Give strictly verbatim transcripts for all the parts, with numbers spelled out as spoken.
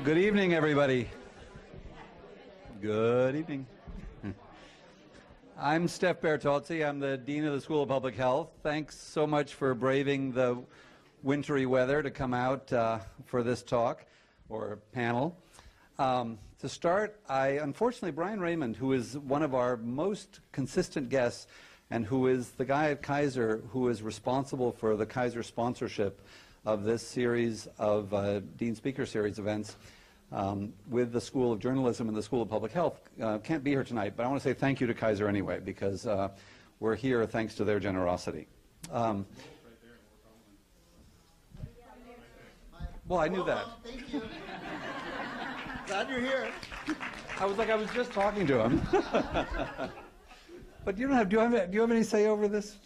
Good evening, everybody. Good evening. I'm Steph Bertozzi. I'm the Dean of the School of Public Health. Thanks so much for braving the wintry weather to come out uh, for this talk or panel. Um, to start, I unfortunately, Brian Raymond, who is one of our most consistent guests and who is the guy at Kaiser who is responsible for the Kaiser sponsorship of this series of uh, Dean Speaker Series events um, with the School of Journalism and the School of Public Health, uh, can't be here tonight, but I want to say thank you to Kaiser anyway, because uh, we're here thanks to their generosity. Um, well, I knew that. Thank you. Glad you're here. I was like, I was just talking to him. But you don't have, do you have, do you have any say over this?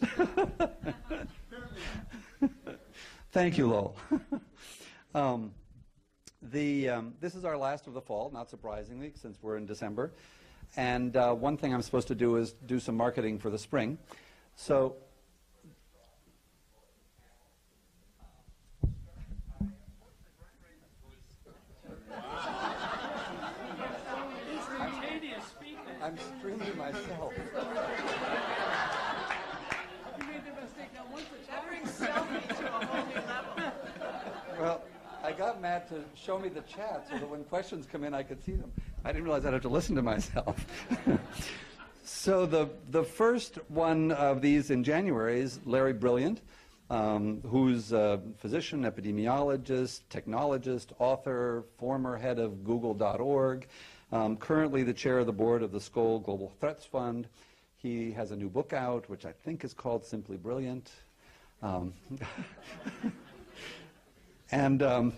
Thank you, Lowell. um, the, um, this is our last of the fall, not surprisingly, since we're in December. And uh, one thing I'm supposed to do is do some marketing for the spring. So, I'm streaming myself. You made the mistake. Now, once the chat brings selfie to a whole new level. Well, I got Matt to show me the chat so that when questions come in, I could see them. I didn't realize I'd have to listen to myself. So the, the first one of these in January is Larry Brilliant, um, who's a physician, epidemiologist, technologist, author, former head of google dot org, um, currently the chair of the board of the Skoll Global Threats Fund. He has a new book out, which I think is called Simply Brilliant. Um, and um,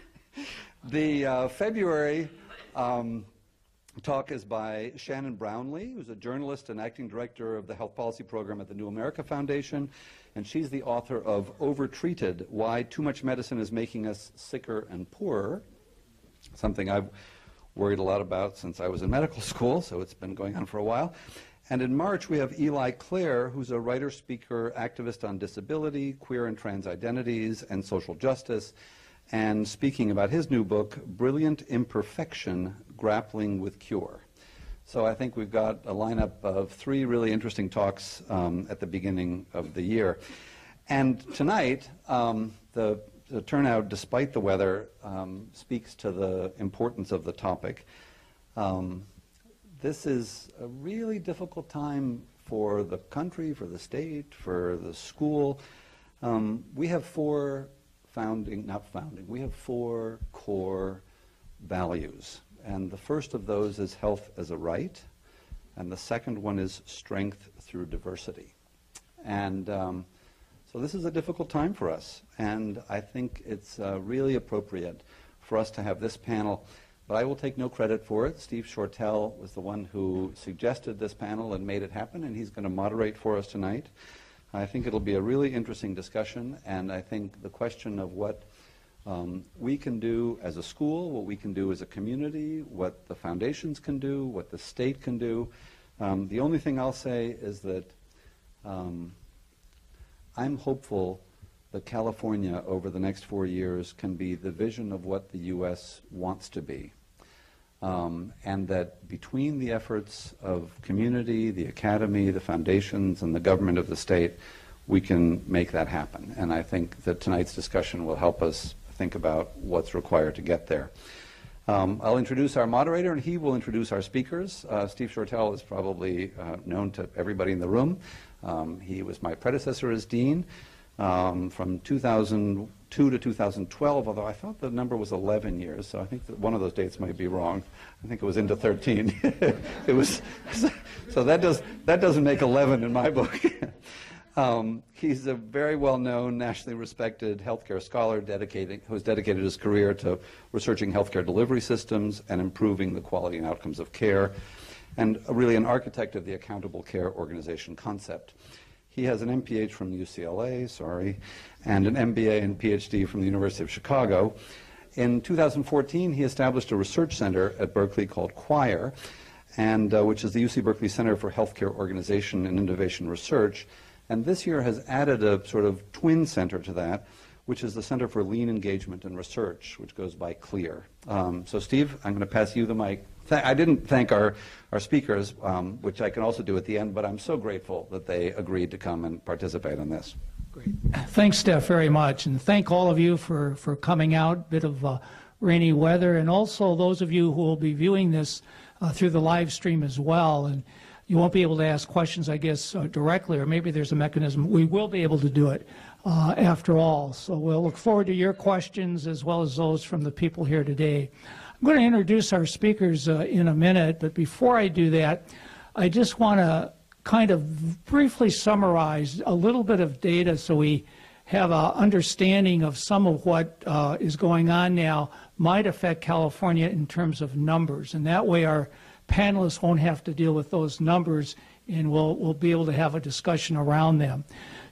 the uh, February um, talk is by Shannon Brownlee, who's a journalist and acting director of the health policy program at the New America Foundation. And she's the author of Overtreated, Why Too Much Medicine is Making Us Sicker and Poorer, something I've worried a lot about since I was in medical school, so it's been going on for a while. And in March, we have Eli Clare, who's a writer, speaker, activist on disability, queer and trans identities, and social justice, and speaking about his new book, Brilliant Imperfection, Grappling with Cure. So I think we've got a lineup of three really interesting talks um, at the beginning of the year. And tonight, um, the, the turnout, despite the weather, um, speaks to the importance of the topic. Um, This is a really difficult time for the country, for the state, for the school. Um, we have four founding, not founding, we have four core values. And the first of those is health as a right. And the second one is strength through diversity. And um, so this is a difficult time for us. And I think it's uh, really appropriate for us to have this panel. But I will take no credit for it. Steve Shortell was the one who suggested this panel and made it happen, and he's going to moderate for us tonight. I think it'll be a really interesting discussion, and I think the question of what um, we can do as a school, what we can do as a community, what the foundations can do, what the state can do. Um, the only thing I'll say is that um, I'm hopeful that California over the next four years can be the vision of what the U S wants to be. Um, and that between the efforts of community, the academy, the foundations, and the government of the state, we can make that happen. And I think that tonight's discussion will help us think about what's required to get there. Um, I'll introduce our moderator, and he will introduce our speakers. Uh, Steve Shortell is probably uh, known to everybody in the room. Um, he was my predecessor as dean um, from two thousand two to two thousand twelve, although I thought the number was eleven years, so I think that one of those dates might be wrong. I think it was into thirteen. It was, so that, does, that doesn't make eleven in my book. um, he's a very well-known, nationally respected healthcare scholar dedicated, who has dedicated his career to researching healthcare delivery systems and improving the quality and outcomes of care, and really an architect of the accountable care organization concept. He has an M P H from U C L A, sorry, and an M B A and P H D from the University of Chicago. In two thousand fourteen, he established a research center at Berkeley called Choir, and uh, which is the U C Berkeley Center for Healthcare Organization and Innovation Research. And this year has added a sort of twin center to that, which is the Center for Lean Engagement and Research, which goes by CLEAR. Um, so Steve, I'm going to pass you the mic. Th I didn't thank our, our speakers, um, which I can also do at the end, but I'm so grateful that they agreed to come and participate in this. Great. Thanks, Steph, very much. And thank all of you for, for coming out, bit of uh, rainy weather, and also those of you who will be viewing this uh, through the live stream as well. And you won't be able to ask questions, I guess, uh, directly, or maybe there's a mechanism. We will be able to do it uh, after all. So we'll look forward to your questions as well as those from the people here today. I'm going to introduce our speakers uh, in a minute, but before I do that, I just want to kind of briefly summarize a little bit of data so we have an understanding of some of what uh, is going on now might affect California in terms of numbers. And that way our panelists won't have to deal with those numbers, and we'll, we'll be able to have a discussion around them.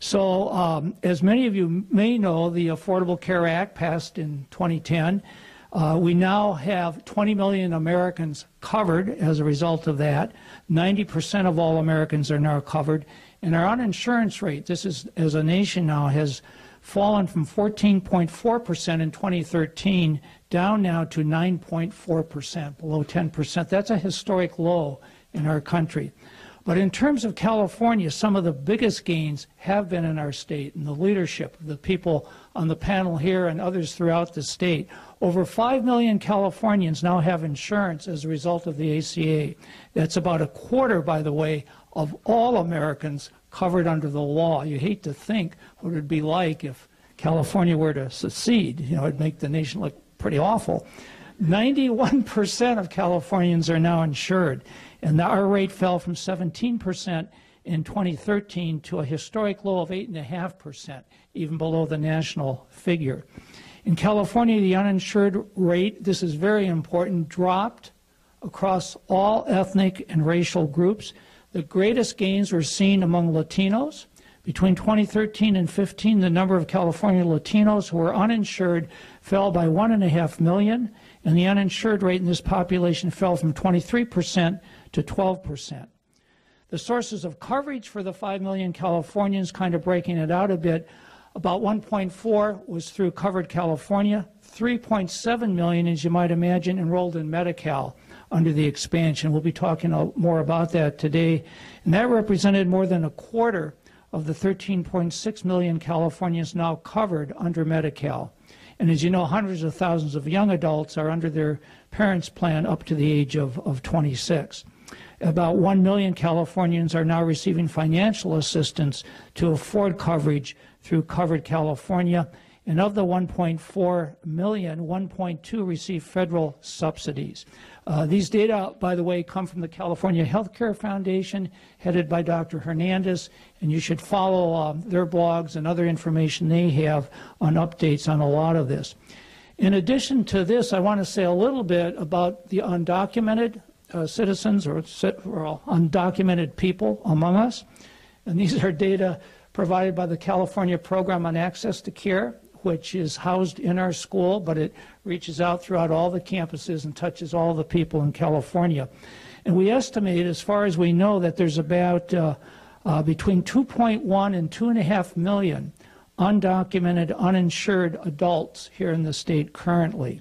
So um, as many of you may know, the Affordable Care Act passed in twenty ten. Uh, we now have twenty million Americans covered as a result of that. ninety percent of all Americans are now covered. And our uninsurance rate, this is as a nation now, has fallen from fourteen point four percent in twenty thirteen down now to nine point four percent, below ten percent. That's a historic low in our country. But in terms of California, some of the biggest gains have been in our state, and the leadership, the people on the panel here and others throughout the state. Over five million Californians now have insurance as a result of the A C A. That's about a quarter, by the way, of all Americans covered under the law. You hate to think what it would be like if California were to secede. You know, it'd make the nation look pretty awful. ninety-one percent of Californians are now insured, and our rate fell from seventeen percent in twenty thirteen to a historic low of eight point five percent, even below the national figure. In California, the uninsured rate, this is very important, dropped across all ethnic and racial groups. The greatest gains were seen among Latinos. Between twenty thirteen and fifteen, the number of California Latinos who were uninsured fell by one and a half million, and the uninsured rate in this population fell from twenty-three percent to twelve percent. The sources of coverage for the five million Californians, kind of breaking it out a bit, about one point four was through Covered California, three point seven million, as you might imagine, enrolled in Medi-Cal under the expansion. We'll be talking more about that today. And that represented more than a quarter of the thirteen point six million Californians now covered under Medi-Cal. And as you know, hundreds of thousands of young adults are under their parents' plan up to the age of, of twenty-six. About one million Californians are now receiving financial assistance to afford coverage through Covered California. And of the one point four million, one point two receive federal subsidies. Uh, these data, by the way, come from the California Healthcare Foundation, headed by Doctor Hernández, and you should follow um, their blogs and other information they have on updates on a lot of this. In addition to this, I want to say a little bit about the undocumented uh, citizens or, or undocumented people among us. And these are data provided by the California Program on Access to Care, which is housed in our school, but it reaches out throughout all the campuses and touches all the people in California. And we estimate, as far as we know, that there's about uh, uh, between two point one and two point five million undocumented, uninsured adults here in the state currently.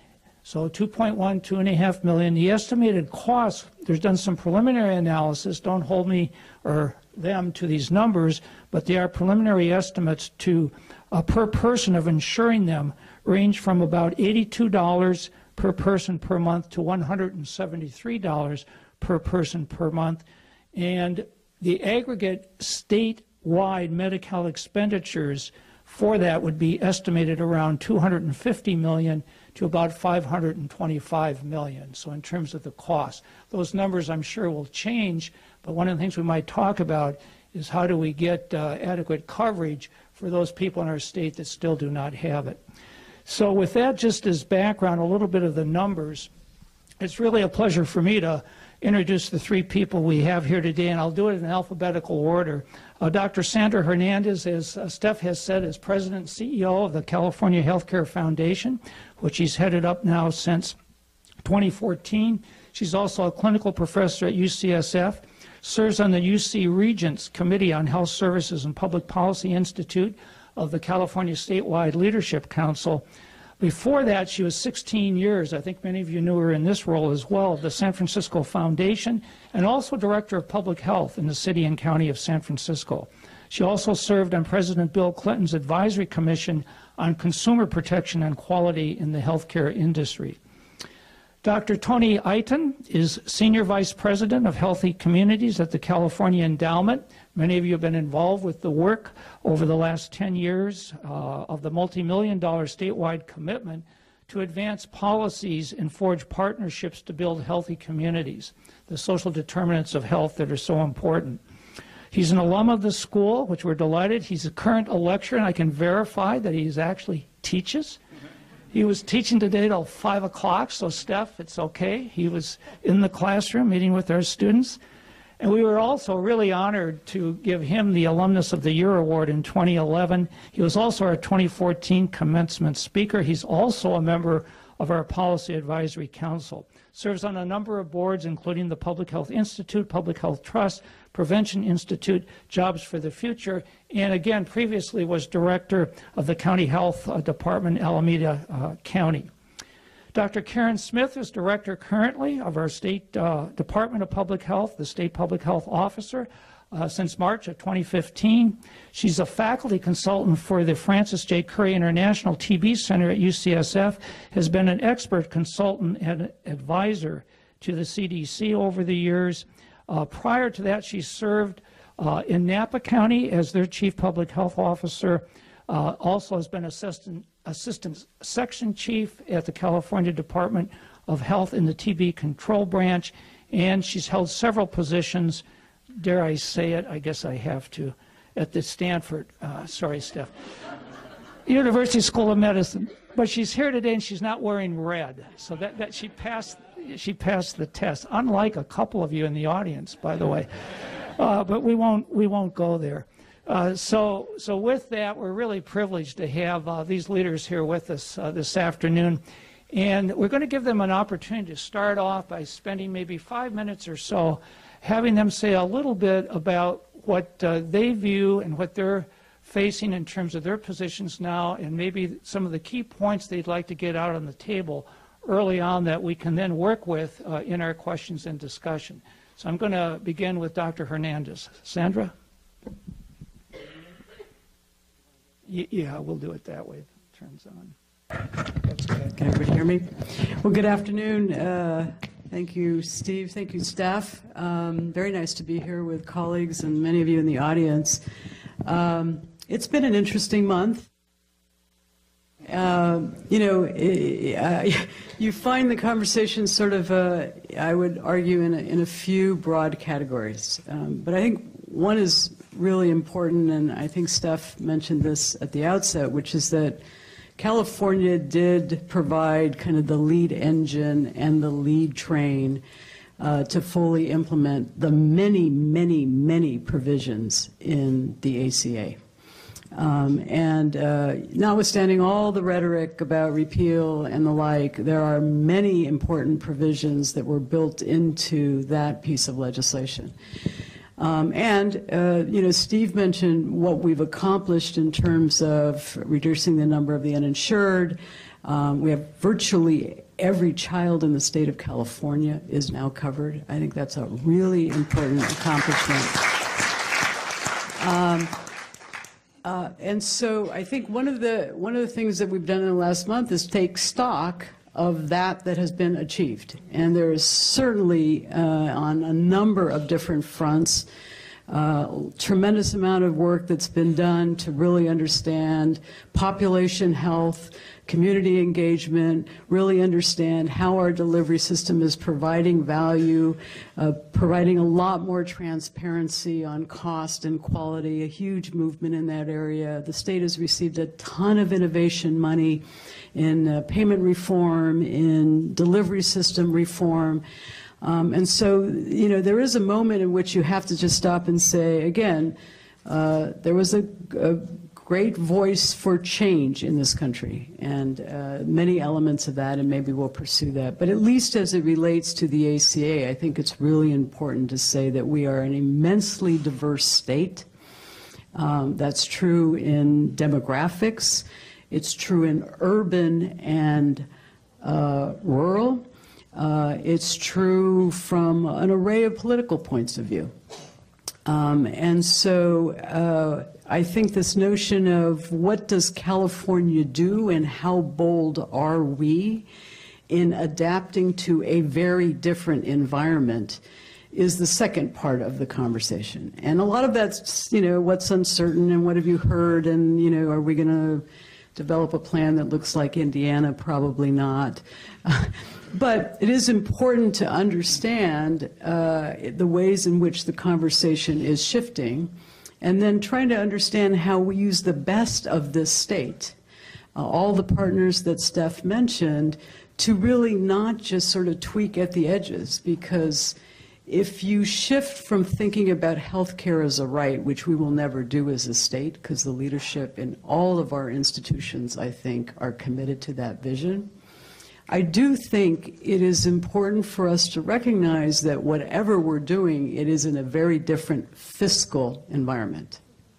So two point one, two point five million. The estimated cost, there's done some preliminary analysis, don't hold me or them to these numbers, but they are preliminary estimates to uh, per person of insuring them range from about eighty-two dollars per person per month to one hundred seventy-three dollars per person per month. And the aggregate statewide Medi-Cal expenditures for that would be estimated around two hundred fifty million dollars to about five hundred twenty-five million dollars. So in terms of the cost, those numbers I'm sure will change, but one of the things we might talk about is how do we get uh, adequate coverage for those people in our state that still do not have it. So with that just as background, a little bit of the numbers, it's really a pleasure for me to introduce the three people we have here today, and I'll do it in alphabetical order. Uh, Doctor Sandra Hernández, as uh, Steph has said, is President and C E O of the California Healthcare Foundation, which she's headed up now since twenty fourteen. She's also a clinical professor at U C S F, serves on the U C Regents Committee on Health Services and Public Policy Institute, of the California Statewide Leadership Council. Before that, she was sixteen years, I think many of you knew her in this role as well, of the San Francisco Foundation, and also Director of Public Health in the City and County of San Francisco. She also served on President Bill Clinton's Advisory Commission on Consumer Protection and Quality in the Healthcare Industry. Doctor Tony Iton is Senior Vice President of Healthy Communities at the California Endowment. Many of you have been involved with the work over the last ten years uh, of the multi-million dollar statewide commitment to advance policies and forge partnerships to build healthy communities, the social determinants of health that are so important. He's an alum of the school, which we're delighted. He's a current lecturer, and I can verify that he actually teaches. He was teaching today till five o'clock, so Steph, it's okay. He was in the classroom meeting with our students. And we were also really honored to give him the Alumnus of the Year Award in twenty eleven. He was also our twenty fourteen commencement speaker. He's also a member of our Policy Advisory Council. Serves on a number of boards, including the Public Health Institute, Public Health Trust, Prevention Institute, Jobs for the Future, and again, previously was director of the County Health uh, Department, Alameda uh, County. Doctor Karen Smith is director currently of our State uh, Department of Public Health, the State Public Health Officer, uh, since March of twenty fifteen. She's a faculty consultant for the Francis J. Curry International T B Center at U C S F, has been an expert consultant and advisor to the C D C over the years. Uh, prior to that, she served uh, in Napa County as their Chief Public Health Officer, uh, also has been assistant Assistant Section Chief at the California Department of Health in the T B Control Branch, and she's held several positions, dare I say it, I guess I have to, at the Stanford, uh, sorry, Steph, University School of Medicine. But she's here today and she's not wearing red, so that, that she passed she passed the test, unlike a couple of you in the audience, by the way. Uh, but we won't we won't go there. Uh, so, so with that, we're really privileged to have uh, these leaders here with us uh, this afternoon. And we're going to give them an opportunity to start off by spending maybe five minutes or so having them say a little bit about what uh, they view and what they're facing in terms of their positions now, and maybe some of the key points they'd like to get out on the table early on that we can then work with uh, in our questions and discussion. So I'm going to begin with Doctor Hernández. Sandra? Yeah, we'll do it that way. It turns on. That's good. Can everybody hear me? Well, good afternoon. Uh, thank you, Steve. Thank you, staff. Um, very nice to be here with colleagues and many of you in the audience. Um, it's been an interesting month. Uh, you know, uh, you find the conversation sort of, uh, I would argue, in a, in a few broad categories. Um, but I think one is really important, and I think Steph mentioned this at the outset, which is that California did provide kind of the lead engine and the lead train uh, to fully implement the many, many, many provisions in the A C A. Um, and uh, notwithstanding all the rhetoric about repeal and the like, there are many important provisions that were built into that piece of legislation. Um, and, uh, you know, Steve mentioned what we've accomplished in terms of reducing the number of the uninsured. Um, we have virtually every child in the state of California is now covered. I think that's a really important accomplishment. Um, uh, and so I think one of the one of the things that we've done in the last month is take stock of that that has been achieved. And there is certainly, uh, on a number of different fronts, uh, tremendous amount of work that's been done to really understand population health, community engagement, really understand how our delivery system is providing value, uh, providing a lot more transparency on cost and quality, a huge movement in that area. The state has received a ton of innovation money in uh, payment reform, in delivery system reform. Um, and so, you know, there is a moment in which you have to just stop and say, again, uh, there was a, a great voice for change in this country, and uh, many elements of that, and maybe we'll pursue that. But at least as it relates to the A C A, I think it's really important to say that we are an immensely diverse state. Um, that's true in demographics. It's true in urban and uh, rural. Uh, it's true from an array of political points of view. Um, and so uh, I think this notion of what does California do and how bold are we in adapting to a very different environment is the second part of the conversation. And a lot of that's, you know, what's uncertain and what have you heard, and, you know, are we going to develop a plan that looks like Indiana? Probably not. But it is important to understand uh, the ways in which the conversation is shifting, and then trying to understand how we use the best of this state, uh, all the partners that Steph mentioned, to really not just sort of tweak at the edges. Because if you shift from thinking about healthcare as a right, which we will never do as a state, because the leadership in all of our institutions, I think, are committed to that vision, I do think it is important for us to recognize that whatever we're doing, it is in a very different fiscal environment.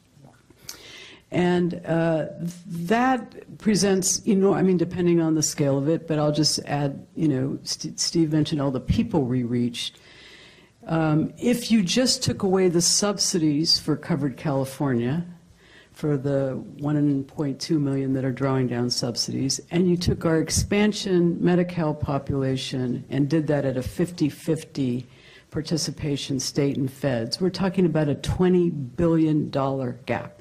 And uh, that presents, you know, I mean, depending on the scale of it, but I'll just add, you know, St- Steve mentioned all the people we reached. Um, if you just took away the subsidies for covered California, for the one point two million that are drawing down subsidies, and you took our expansion Medi-Cal population and did that at a fifty fifty participation, state and feds, we're talking about a twenty billion dollar gap.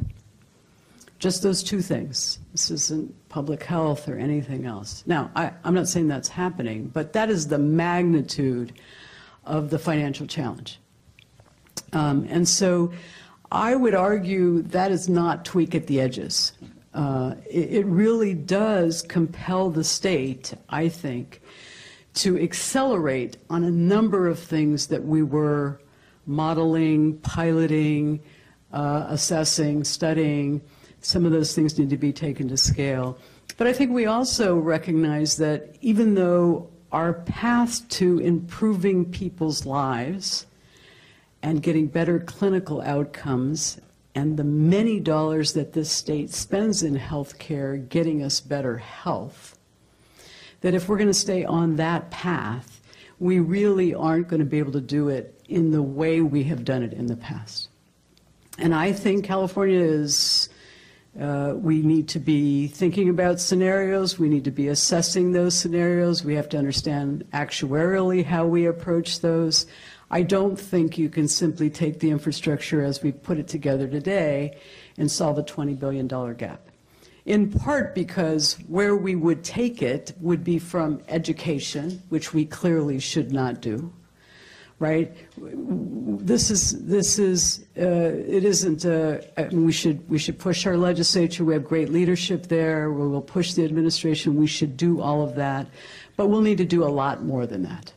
Just those two things. This isn't public health or anything else. Now, I, I'm not saying that's happening, but that is the magnitude of the financial challenge. Um, and so I would argue that is not tweak at the edges. Uh, it, it really does compel the state, I think, to accelerate on a number of things that we were modeling, piloting, uh, assessing, studying. Some of those things need to be taken to scale. But I think we also recognize that even though our path to improving people's lives and getting better clinical outcomes, and the many dollars that this state spends in healthcare getting us better health, that if we're going to stay on that path, we really aren't going to be able to do it in the way we have done it in the past. And I think California is, uh, we need to be thinking about scenarios, we need to be assessing those scenarios, we have to understand actuarially how we approach those. I don't think you can simply take the infrastructure as we put it together today and solve a twenty billion dollar gap. In part because where we would take it would be from education, which we clearly should not do, right? This is, this is, uh, it isn't, uh, I mean, we should, we should push our legislature. We have great leadership there. We will push the administration. We should do all of that. But we'll need to do a lot more than that.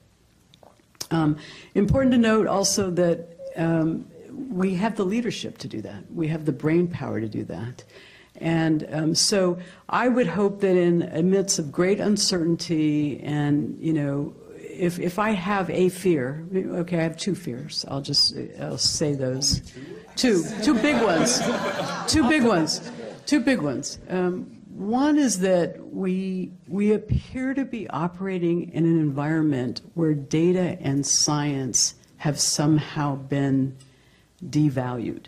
Um, important to note also that um, we have the leadership to do that. We have the brain power to do that. And um, so I would hope that in amidst of great uncertainty and, you know, if, if I have a fear, okay, I have two fears. I'll just I'll say those. Two, two big ones. Two big ones. Two big ones. Um, One is that we, we appear to be operating in an environment where data and science have somehow been devalued.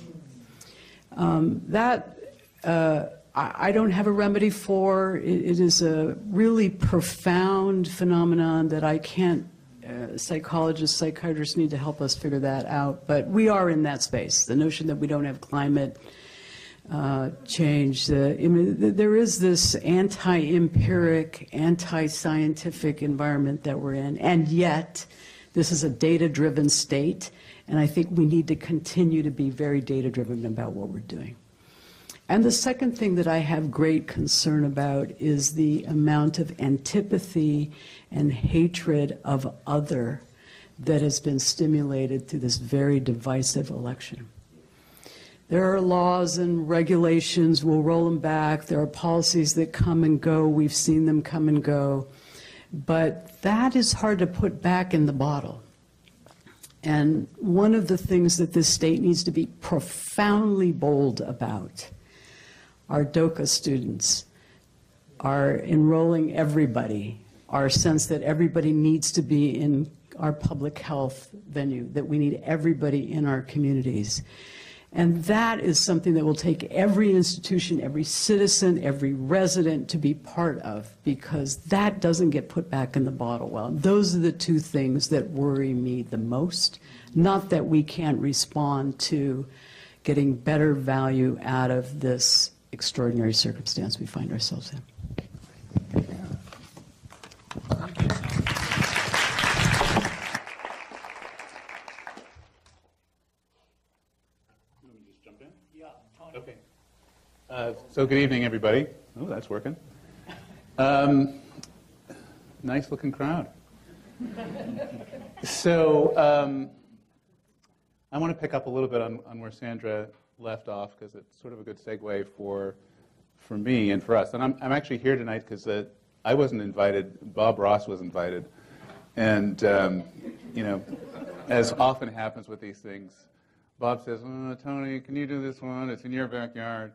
Um, that uh, I, I don't have a remedy for. It, it is a really profound phenomenon that I can't, uh, psychologists, psychiatrists need to help us figure that out. But we are in that space. The notion that we don't have climate Uh, change. Uh, I mean, th there is this anti-empiric, anti-scientific environment that we're in, and yet this is a data-driven state, and I think we need to continue to be very data-driven about what we're doing. And the second thing that I have great concern about is the amount of antipathy and hatred of other that has been stimulated through this very divisive election. There are laws and regulations, we'll roll them back. There are policies that come and go. We've seen them come and go. But that is hard to put back in the bottle. And one of the things that this state needs to be profoundly bold about, our DOCA students are enrolling everybody, our sense that everybody needs to be in our public health venue, that we need everybody in our communities. And that is something that will take every institution, every citizen, every resident to be part of, because that doesn't get put back in the bottle well. Those are the two things that worry me the most. Not that we can't respond to getting better value out of this extraordinary circumstance we find ourselves in. Okay. Uh, so good evening, everybody. Oh, that's working. Um, nice looking crowd. So um, I want to pick up a little bit on, on where Sandra left off, because it's sort of a good segue for for me and for us. And I'm, I'm actually here tonight because uh, I wasn't invited. Bob Ross was invited. And, um, you know, as often happens with these things, Bob says, oh, Tony, can you do this one? It's in your backyard.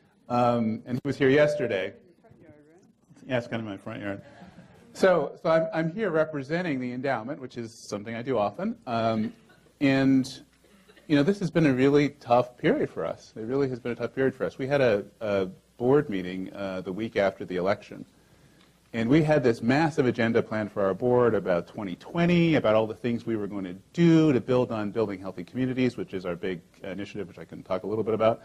Um, and he was here yesterday. Front yard, right? Yeah, it's kind of my front yard. So, so I'm, I'm here representing the endowment, which is something I do often. Um, and, you know, this has been a really tough period for us. It really has been a tough period for us. We had a, a board meeting uh, the week after the election. And we had this massive agenda planned for our board about twenty twenty, about all the things we were going to do to build on building healthy communities, which is our big initiative, which I can talk a little bit about.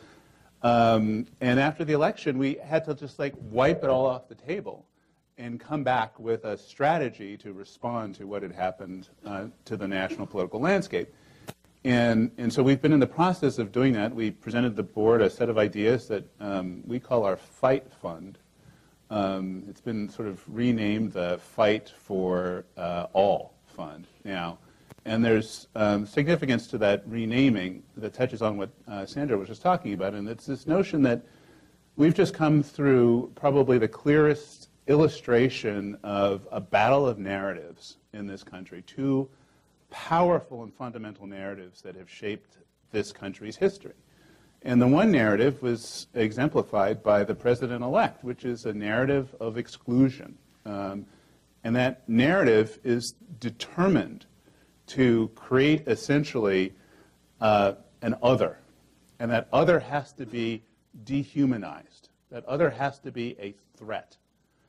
Um, and after the election, we had to just like wipe it all off the table and come back with a strategy to respond to what had happened uh, to the national political landscape. And, and so we've been in the process of doing that. We presented the board a set of ideas that um, we call our Fight Fund. Um, it's been sort of renamed the Fight for uh, All Fund now. And there's um, significance to that renaming that touches on what uh, Sandra was just talking about. And it's this notion that we've just come through probably the clearest illustration of a battle of narratives in this country. Two powerful and fundamental narratives that have shaped this country's history. And the one narrative was exemplified by the president-elect, which is a narrative of exclusion. Um, and that narrative is determined to create essentially uh, an other. And that other has to be dehumanized. That other has to be a threat.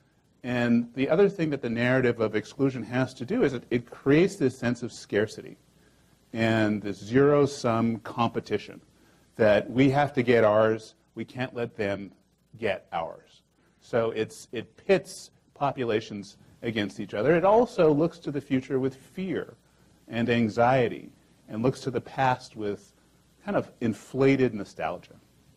And the other thing that the narrative of exclusion has to do is it, it creates this sense of scarcity and this zero-sum competition. That we have to get ours, we can't let them get ours. So it's, it pits populations against each other. It also looks to the future with fear and anxiety, and looks to the past with kind of inflated nostalgia.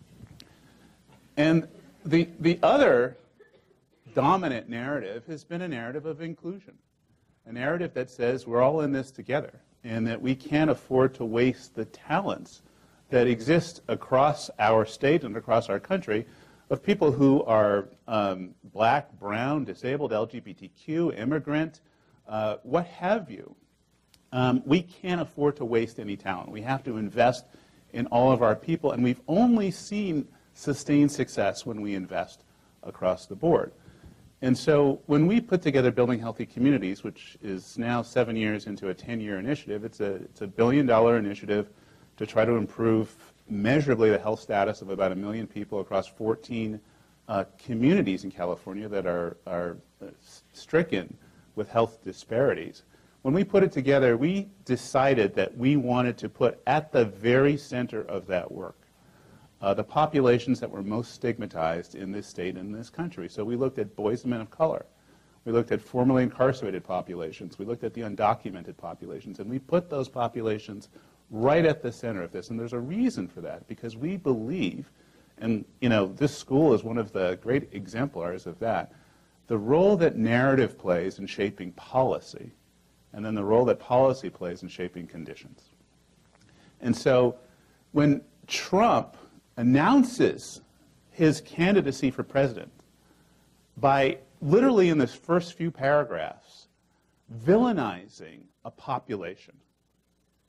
And the, the other dominant narrative has been a narrative of inclusion, a narrative that says we're all in this together, and that we can't afford to waste the talents that exist across our state and across our country of people who are um, black, brown, disabled, L G B T Q, immigrant, uh, what have you. Um, we can't afford to waste any talent. We have to invest in all of our people, and we've only seen sustained success when we invest across the board. And so when we put together Building Healthy Communities, which is now seven years into a ten-year initiative, it's a, it's a billion-dollar initiative to try to improve measurably the health status of about a million people across fourteen uh, communities in California that are, are stricken with health disparities. When we put it together, we decided that we wanted to put at the very center of that work uh, the populations that were most stigmatized in this state and in this country. So we looked at boys and men of color. We looked at formerly incarcerated populations. We looked at the undocumented populations. And we put those populations right at the center of this. And there's a reason for that, because we believe, and you know, this school is one of the great exemplars of that, the role that narrative plays in shaping policy, and then the role that policy plays in shaping conditions. And so when Trump announces his candidacy for president by literally in this first few paragraphs villainizing a population,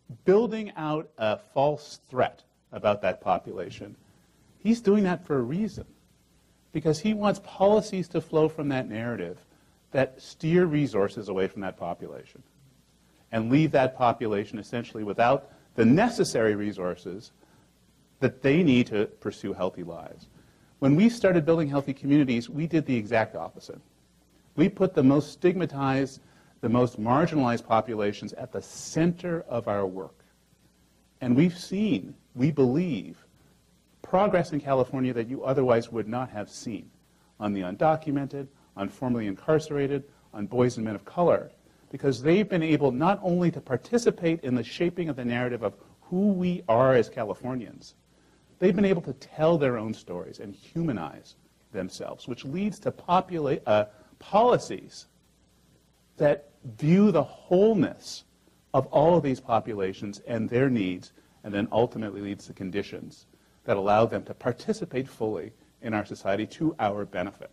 building out a false threat about that population, he's doing that for a reason. Because he wants policies to flow from that narrative that steer resources away from that population and leave that population essentially without the necessary resources that they need to pursue healthy lives. When we started building healthy communities, we did the exact opposite. We put the most stigmatized, the most marginalized populations at the center of our work. And we've seen, we believe, progress in California that you otherwise would not have seen on the undocumented, on formerly incarcerated, on boys and men of color, because they've been able not only to participate in the shaping of the narrative of who we are as Californians, they've been able to tell their own stories and humanize themselves, which leads to popula- uh, policies that view the wholeness of all of these populations and their needs, and then ultimately leads to conditions that allow them to participate fully in our society to our benefit.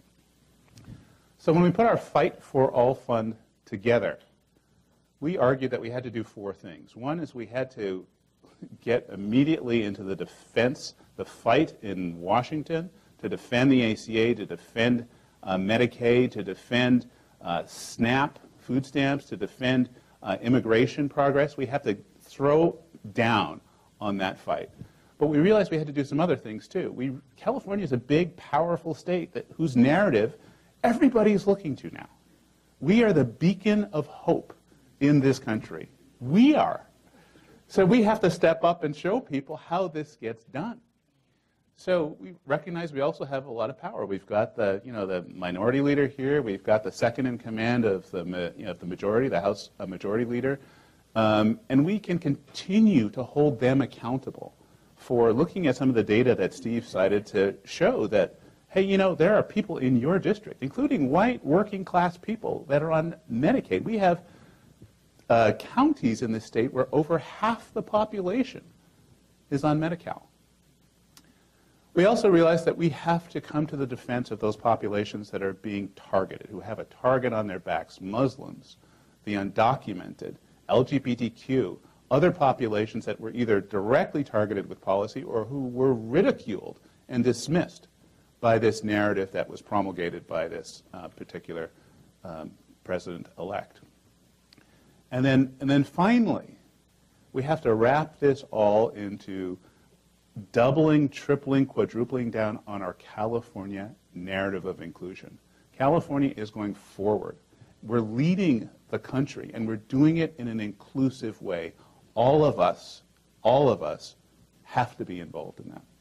So when we put our Fight for All Fund together, we argued that we had to do four things. One is we had to get immediately into the defense, the fight in Washington to defend the A C A, to defend uh, Medicaid, to defend uh, SNAP, food stamps, to defend uh, immigration progress. We have to throw down on that fight. But we realized we had to do some other things too. We, California is a big, powerful state that, whose narrative everybody is looking to now. We are the beacon of hope in this country. We are. So we have to step up and show people how this gets done. So we recognize we also have a lot of power. We've got the, you know, the minority leader here. We've got the second in command of the, you know, the majority, the House uh, majority leader. Um, and we can continue to hold them accountable for looking at some of the data that Steve cited to show that, hey, you know, there are people in your district, including white working class people, that are on Medicaid. We have uh, counties in this state where over half the population is on Medi-Cal. We also realize that we have to come to the defense of those populations that are being targeted, who have a target on their backs: Muslims, the undocumented, L G B T Q, other populations that were either directly targeted with policy or who were ridiculed and dismissed by this narrative that was promulgated by this uh, particular um, president-elect. And then, and then finally, we have to wrap this all into doubling, tripling, quadrupling down on our California narrative of inclusion. California is going forward. We're leading the country, and we're doing it in an inclusive way. All of us, all of us have to be involved in that.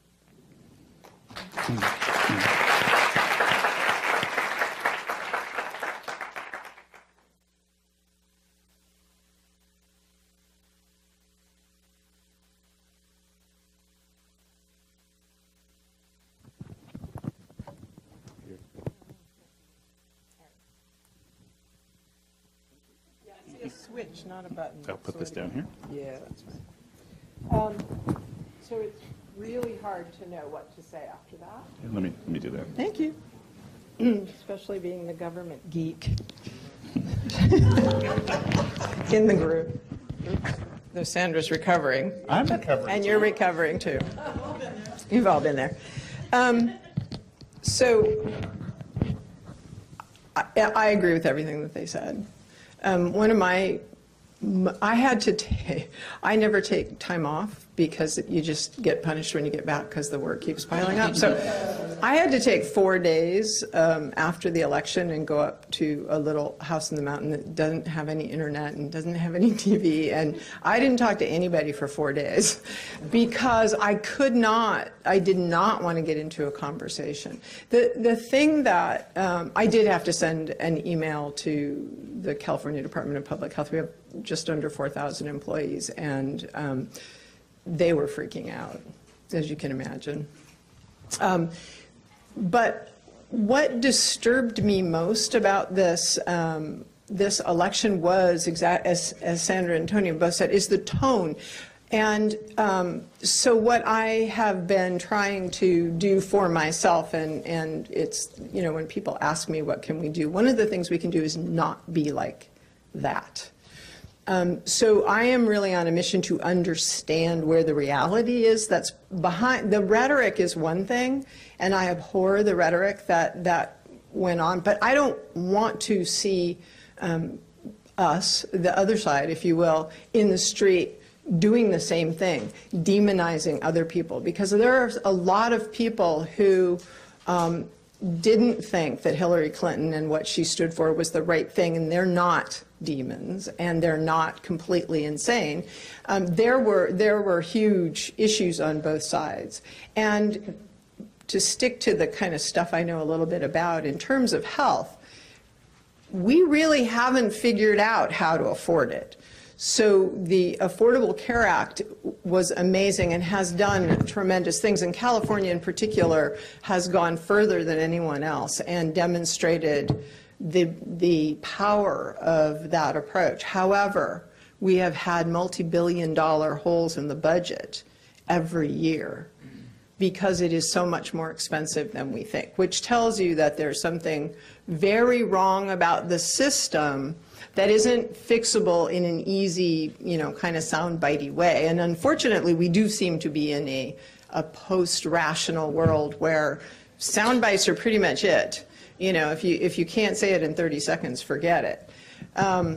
Switch, not a button. I'll put this down here. Yeah, that's fine. Um, so it's really hard to know what to say after that. Yeah, let me let me do that. Thank you. Especially being the government geek in the group. Oops. Though Sandra's recovering. I'm recovering. And you're recovering too. You've all been there. Um, so I, I agree with everything that they said. Um, one of my, I had to take, I never take time off because you just get punished when you get back because the work keeps piling up. So I had to take four days um, after the election and go up to a little house in the mountain that doesn't have any internet and doesn't have any T V. And I didn't talk to anybody for four days because I could not, I did not want to get into a conversation. The, the thing that um, I did have to send an email to the California Department of Public Health. We have just under four thousand employees, and um, they were freaking out, as you can imagine. Um, but what disturbed me most about this um, this election was, exact, as, as Sandra and Tony both said, is the tone. And um, so what I have been trying to do for myself, and, and it's, you know, when people ask me what can we do, one of the things we can do is not be like that. Um, so I am really on a mission to understand where the reality is that's behind. The rhetoric is one thing, and I abhor the rhetoric that, that went on, but I don't want to see um, us, the other side, if you will, in the street doing the same thing, demonizing other people, because there are a lot of people who um, didn't think that Hillary Clinton and what she stood for was the right thing, and they're not demons, and they're not completely insane. Um, there were there were huge issues on both sides, and to stick to the kind of stuff I know a little bit about in terms of health, we really haven't figured out how to afford it. So the Affordable Care Act was amazing and has done tremendous things, and California in particular has gone further than anyone else and demonstrated the, the power of that approach. However, we have had multi-billion dollar holes in the budget every year because it is so much more expensive than we think, which tells you that there's something very wrong about the system that isn't fixable in an easy, you know, kind of soundbitey way. And unfortunately, we do seem to be in a, a post-rational world where soundbites are pretty much it. You know, if you, if you can't say it in thirty seconds, forget it. Um,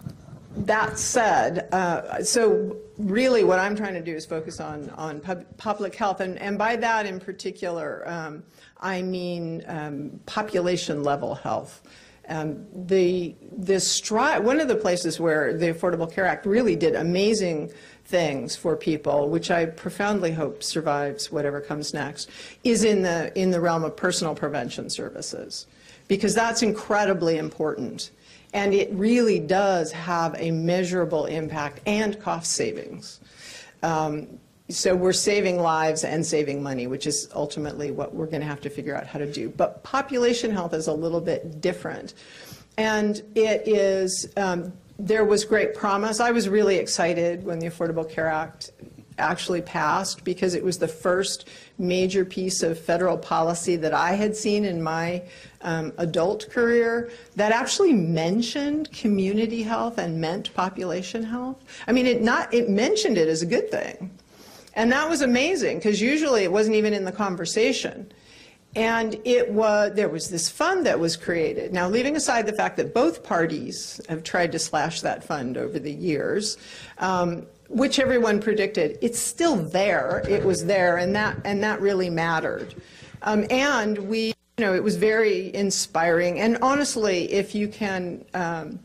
that said, uh, so really what I'm trying to do is focus on, on pub public health, and, and by that in particular, um, I mean um, population level health. Um, the, the stri one of the places where the Affordable Care Act really did amazing things for people, which I profoundly hope survives whatever comes next, is in the, in the realm of personal prevention services, because that's incredibly important. And it really does have a measurable impact and cost savings. Um, So we're saving lives and saving money, which is ultimately what we're going to have to figure out how to do. But population health is a little bit different. And it is, um, there was great promise. I was really excited when the Affordable Care Act actually passed, because it was the first major piece of federal policy that I had seen in my um, adult career that actually mentioned community health and meant population health. I mean, it, not, it mentioned it as a good thing. And that was amazing, because usually it wasn't even in the conversation. And it was, there was this fund that was created. Now, leaving aside the fact that both parties have tried to slash that fund over the years, um, which everyone predicted, it's still there. It was there, and that, and that really mattered. Um, and we, you know, it was very inspiring. And honestly, if you can, um,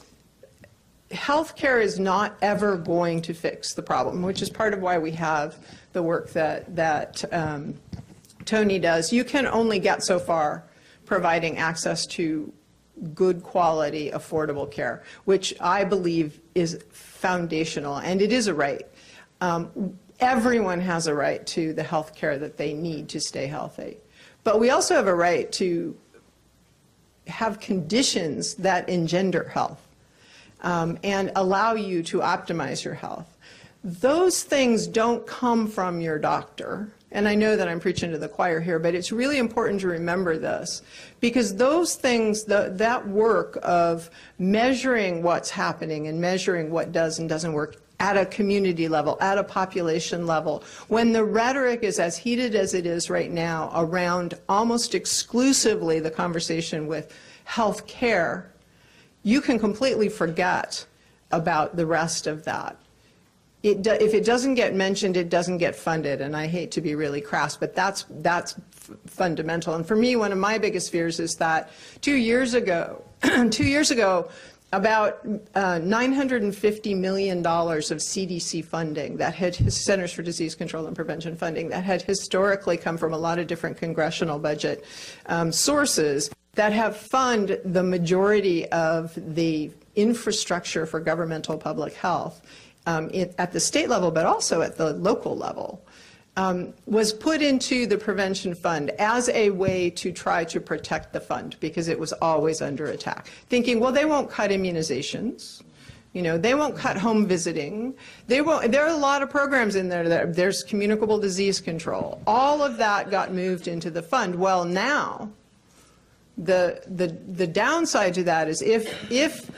healthcare is not ever going to fix the problem, which is part of why we have the work that, that um, Tony does. You can only get so far providing access to good quality, affordable care, which I believe is foundational, and it is a right. Um, everyone has a right to the health care that they need to stay healthy. But we also have a right to have conditions that engender health. Um, and allow you to optimize your health. Those things don't come from your doctor. And I know that I'm preaching to the choir here, but it's really important to remember this, because those things, the, that work of measuring what's happening and measuring what does and doesn't work at a community level, at a population level, when the rhetoric is as heated as it is right now around almost exclusively the conversation with health care, you can completely forget about the rest of that. It do, if it doesn't get mentioned, it doesn't get funded, and I hate to be really crass, but that's, that's f fundamental. And for me, one of my biggest fears is that two years ago, two years ago, about uh, nine hundred fifty million dollars of C D C funding that had, Centers for Disease Control and Prevention funding, that had historically come from a lot of different congressional budget um, sources, that have funded the majority of the infrastructure for governmental public health um, it, at the state level, but also at the local level, um, was put into the prevention fund as a way to try to protect the fund, because it was always under attack. Thinking, well, they won't cut immunizations. You know, they won't cut home visiting. They won't, there are a lot of programs in there that there's communicable disease control. All of that got moved into the fund. Well, now, The, the, the downside to that is if, if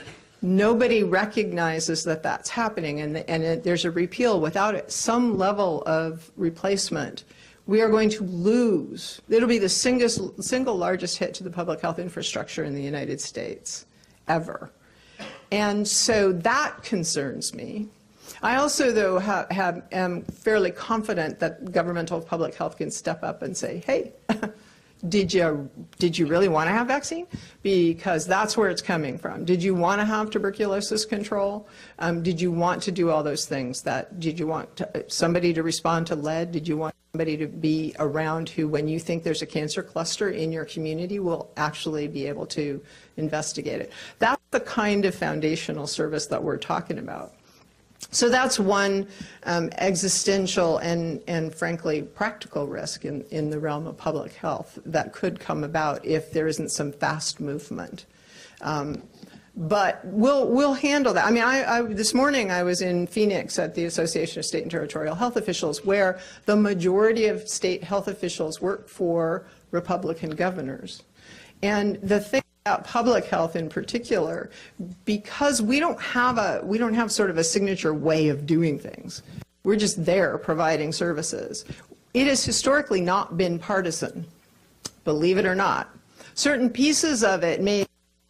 Nobody recognizes that that's happening, and, the, and it, there's a repeal without it, some level of replacement. We are going to lose. It'll be the single, single largest hit to the public health infrastructure in the United States ever. And so that concerns me. I also, though, have, have, am fairly confident that governmental public health can step up and say, hey, did you, did you really want to have vaccine? Because that's where it's coming from. Did you want to have tuberculosis control? Um, did you want to do all those things? That, did you want to, somebody to respond to lead? Did you want somebody to be around who, when you think there's a cancer cluster in your community, will actually be able to investigate it? That's the kind of foundational service that we're talking about. So that's one um, existential and, and frankly practical risk in, in the realm of public health that could come about if there isn't some fast movement. Um, but we'll, we'll handle that. I mean, I, I, this morning I was in Phoenix at the Association of State and Territorial Health Officials, where the majority of state health officials work for Republican governors. And the thing about public health in particular, because we don't have a we don't have sort of a signature way of doing things. We're just there providing services. It has historically not been partisan, believe it or not. Certain pieces of it may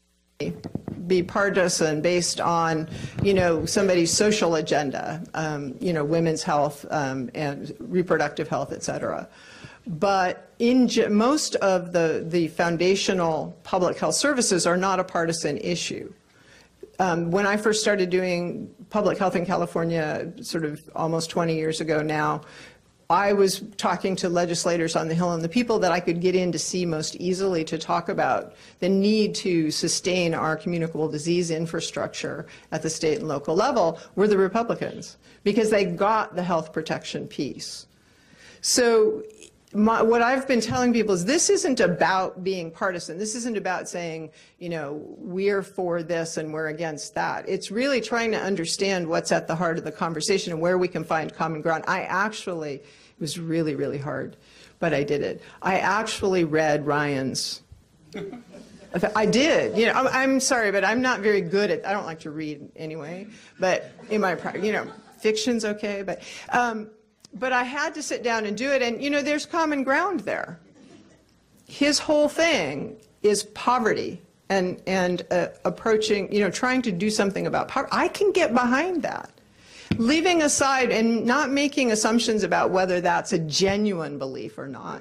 be partisan based on, you know, somebody's social agenda, um, you know, women's health um, and reproductive health, et cetera. But in most of the, the foundational public health services are not a partisan issue. Um, when I first started doing public health in California, sort of almost twenty years ago now, I was talking to legislators on the Hill, and the people that I could get in to see most easily to talk about the need to sustain our communicable disease infrastructure at the state and local level were the Republicans, because they got the health protection piece. So My, what I've been telling people is this isn't about being partisan. This isn't about saying, you know, we're for this and we're against that. It's really trying to understand what's at the heart of the conversation and where we can find common ground. I actually, it was really, really hard, but I did it. I actually read Ryan's. I did. You know, I'm, I'm sorry, but I'm not very good at, I don't like to read anyway, but in my, you know, fiction's okay, but, um, But I had to sit down and do it, and you know, there's common ground there. His whole thing is poverty and and uh, approaching, you know, trying to do something about poverty. I can get behind that. Leaving aside and not making assumptions about whether that's a genuine belief or not.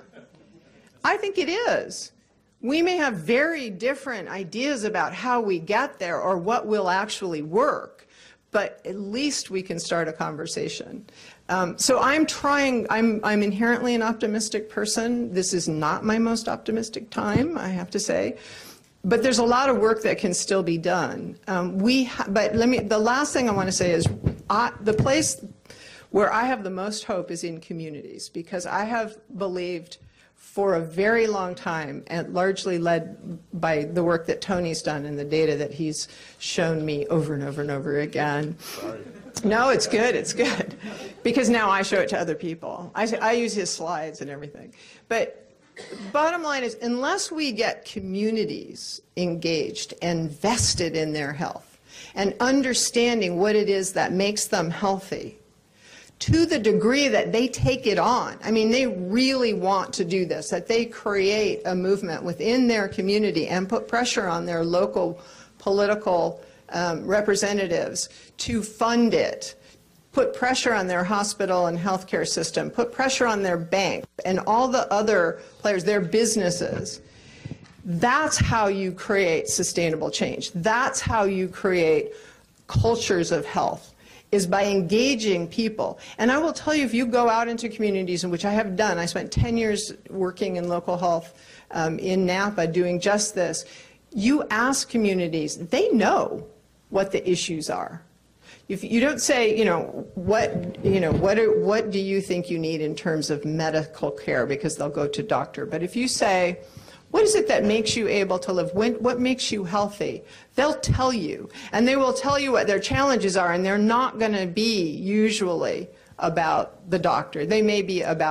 I think it is. We may have very different ideas about how we get there or what will actually work, but at least we can start a conversation. Um, so I'm trying, I'm, I'm inherently an optimistic person. This is not my most optimistic time, I have to say. But there's a lot of work that can still be done. Um, we, ha but let me, the last thing I want to say is I, the place where I have the most hope is in communities, because I have believed for a very long time, and largely led by the work that Tony's done and the data that he's shown me over and over and over again. Sorry. No, it's good, it's good. Because now I show it to other people. I, I use his slides and everything. But bottom line is, unless we get communities engaged and vested in their health and understanding what it is that makes them healthy, to the degree that they take it on, I mean, they really want to do this, that they create a movement within their community and put pressure on their local political um, representatives to fund it, put pressure on their hospital and healthcare system, put pressure on their bank and all the other players, their businesses. That's how you create sustainable change. That's how you create cultures of health, is by engaging people. And I will tell you, if you go out into communities, in which I have done, I spent ten years working in local health um, in Napa doing just this, you ask communities, they know what the issues are. If you don't say, you know, what, you know, what, are, what do you think you need in terms of medical care, because they'll go to doctor. But if you say, what is it that makes you able to live? When, what makes you healthy? They'll tell you, and they will tell you what their challenges are, and they're not going to be usually about the doctor. They may be about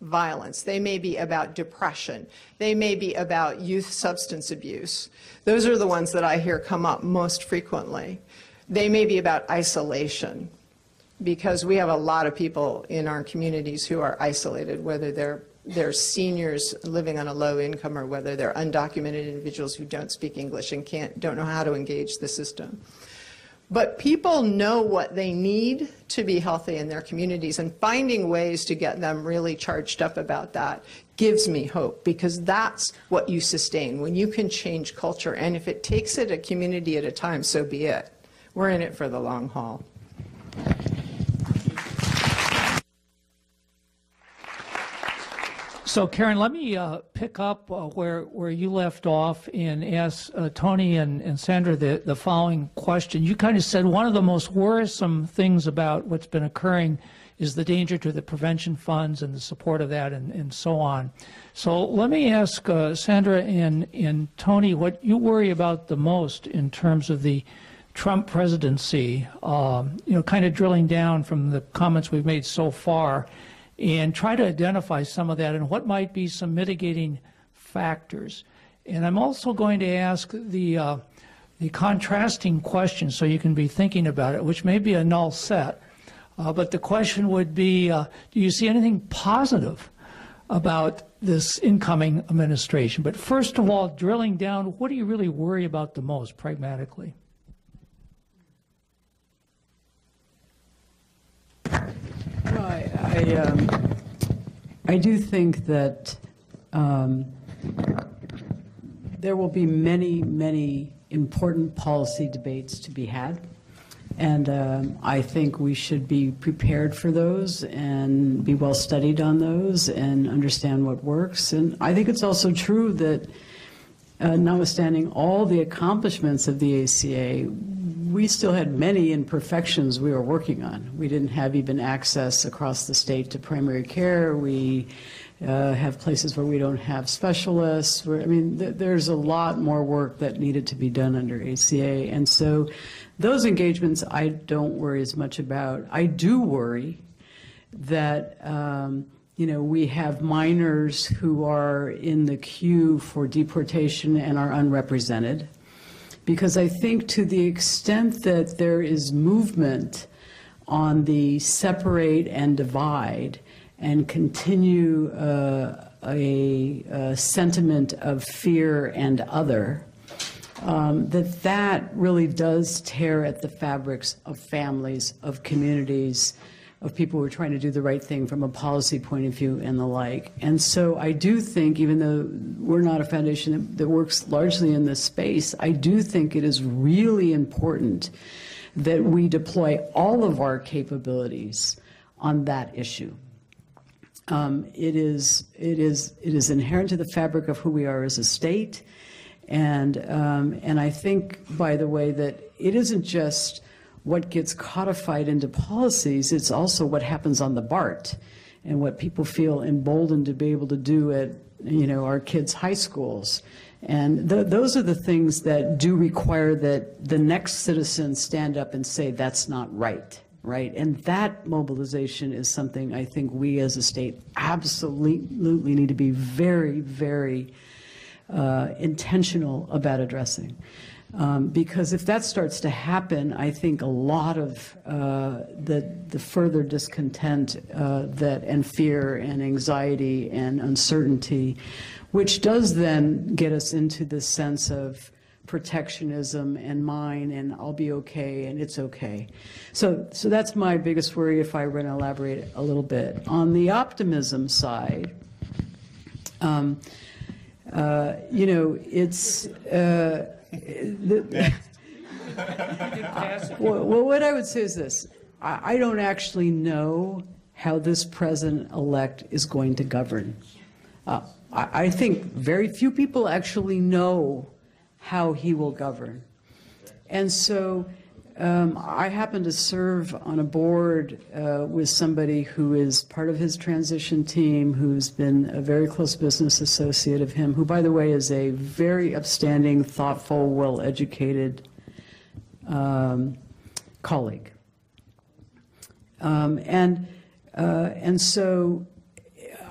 violence. They may be about depression. They may be about youth substance abuse. Those are the ones that I hear come up most frequently. They may be about isolation, because we have a lot of people in our communities who are isolated, whether they're they're seniors living on a low income or whether they're undocumented individuals who don't speak English and can't don't know how to engage the system. But people know what they need to be healthy in their communities, and finding ways to get them really charged up about that gives me hope, because that's what you sustain when you can change culture. And if it takes it a community at a time, so be it. We're in it for the long haul. So, Karen, let me uh, pick up uh, where where you left off and ask uh, Tony and, and Sandra the, the following question. You kind of said one of the most worrisome things about what's been occurring is the danger to the prevention funds and the support of that and, and so on. So let me ask uh, Sandra and, and Tony what you worry about the most in terms of the Trump presidency, um, you know, kind of drilling down from the comments we've made so far, and try to identify some of that and what might be some mitigating factors. And I'm also going to ask the, uh, the contrasting question so you can be thinking about it, which may be a null set. Uh, but the question would be, uh, do you see anything positive about this incoming administration? But first of all, drilling down, what do you really worry about the most pragmatically? Well, I, I, um, I do think that um, there will be many, many important policy debates to be had. And um, I think we should be prepared for those and be well studied on those and understand what works. And I think it's also true that uh, notwithstanding all the accomplishments of the A C A, we still had many imperfections we were working on. We didn't have even access across the state to primary care. We uh, have places where we don't have specialists. Where, I mean, th there's a lot more work that needed to be done under A C A. And so those engagements I don't worry as much about. I do worry that, um, you know, we have minors who are in the queue for deportation and are unrepresented. Because I think to the extent that there is movement on the separate and divide and continue uh, a, a sentiment of fear and other, um, that that really does tear at the fabrics of families, of communities, of people who are trying to do the right thing from a policy point of view and the like. And so I do think, even though we're not a foundation that, that works largely in this space, I do think it is really important that we deploy all of our capabilities on that issue. Um, it is, it is, it is inherent to the fabric of who we are as a state. And, um, and I think, by the way, that it isn't just what gets codified into policies, it's also what happens on the B A R T and what people feel emboldened to be able to do at, you know, our kids' high schools. And th those are the things that do require that the next citizen stand up and say, that's not right, right? And that mobilization is something I think we as a state absolutely need to be very, very uh, intentional about addressing. Um, because if that starts to happen, I think a lot of uh, the, the further discontent uh, that and fear and anxiety and uncertainty, which does then get us into this sense of protectionism and mine and I'll be okay and it's okay. So, so that's my biggest worry if I were to elaborate a little bit. On the optimism side, um, uh, you know, it's... Uh, The, well, well, what I would say is this. I, I don't actually know how this president-elect is going to govern. Uh, I, I think very few people actually know how he will govern. And so um, I happen to serve on a board uh, with somebody who is part of his transition team, who's been a very close business associate of him, who, by the way, is a very upstanding, thoughtful, well-educated um, colleague. Um, and, uh, and so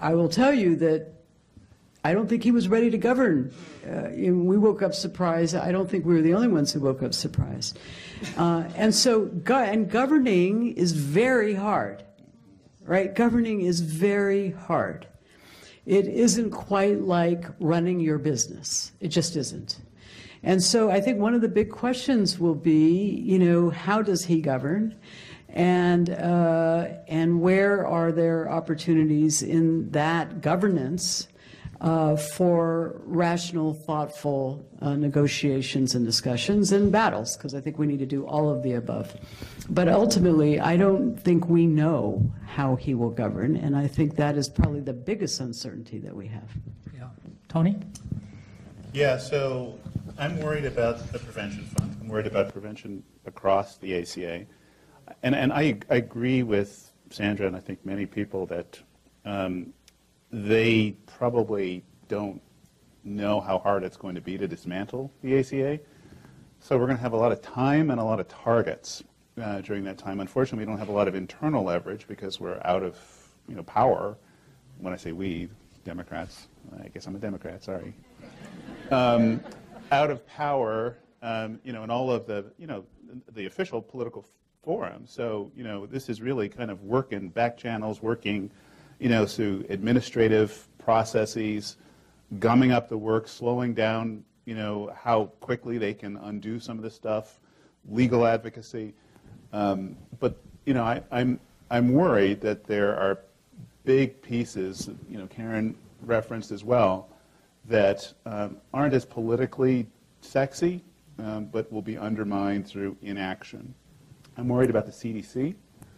I will tell you that I don't think he was ready to govern. Uh, you know, we woke up surprised. I don't think we were the only ones who woke up surprised. Uh, and so, go and governing is very hard, right? Governing is very hard. It isn't quite like running your business. It just isn't. And so I think one of the big questions will be, you know, how does he govern? And, uh, and where are there opportunities in that governance Uh, for rational, thoughtful uh, negotiations and discussions and battles, because I think we need to do all of the above. But ultimately, I don't think we know how he will govern, and I think that is probably the biggest uncertainty that we have. Yeah. Tony? Yeah, so I'm worried about the prevention fund. I'm worried about prevention across the A C A. And, and I, I agree with Sandra, and I think many people, that um, they probably don't know how hard it's going to be to dismantle the A C A. So we're going to have a lot of time and a lot of targets uh, during that time. Unfortunately, we don't have a lot of internal leverage because we're out of, you know, power. When I say we, Democrats, I guess I'm a Democrat, sorry. Um, out of power, um, you know, in all of the, you know, the official political forum. So, you know, this is really kind of working back channels, working, you know, through administrative processes, gumming up the work, slowing down, you know, how quickly they can undo some of this stuff, legal advocacy. Um, but, you know, I, I'm, I'm worried that there are big pieces, you know, Karen referenced as well, that um, aren't as politically sexy, um, but will be undermined through inaction. I'm worried about the C D C.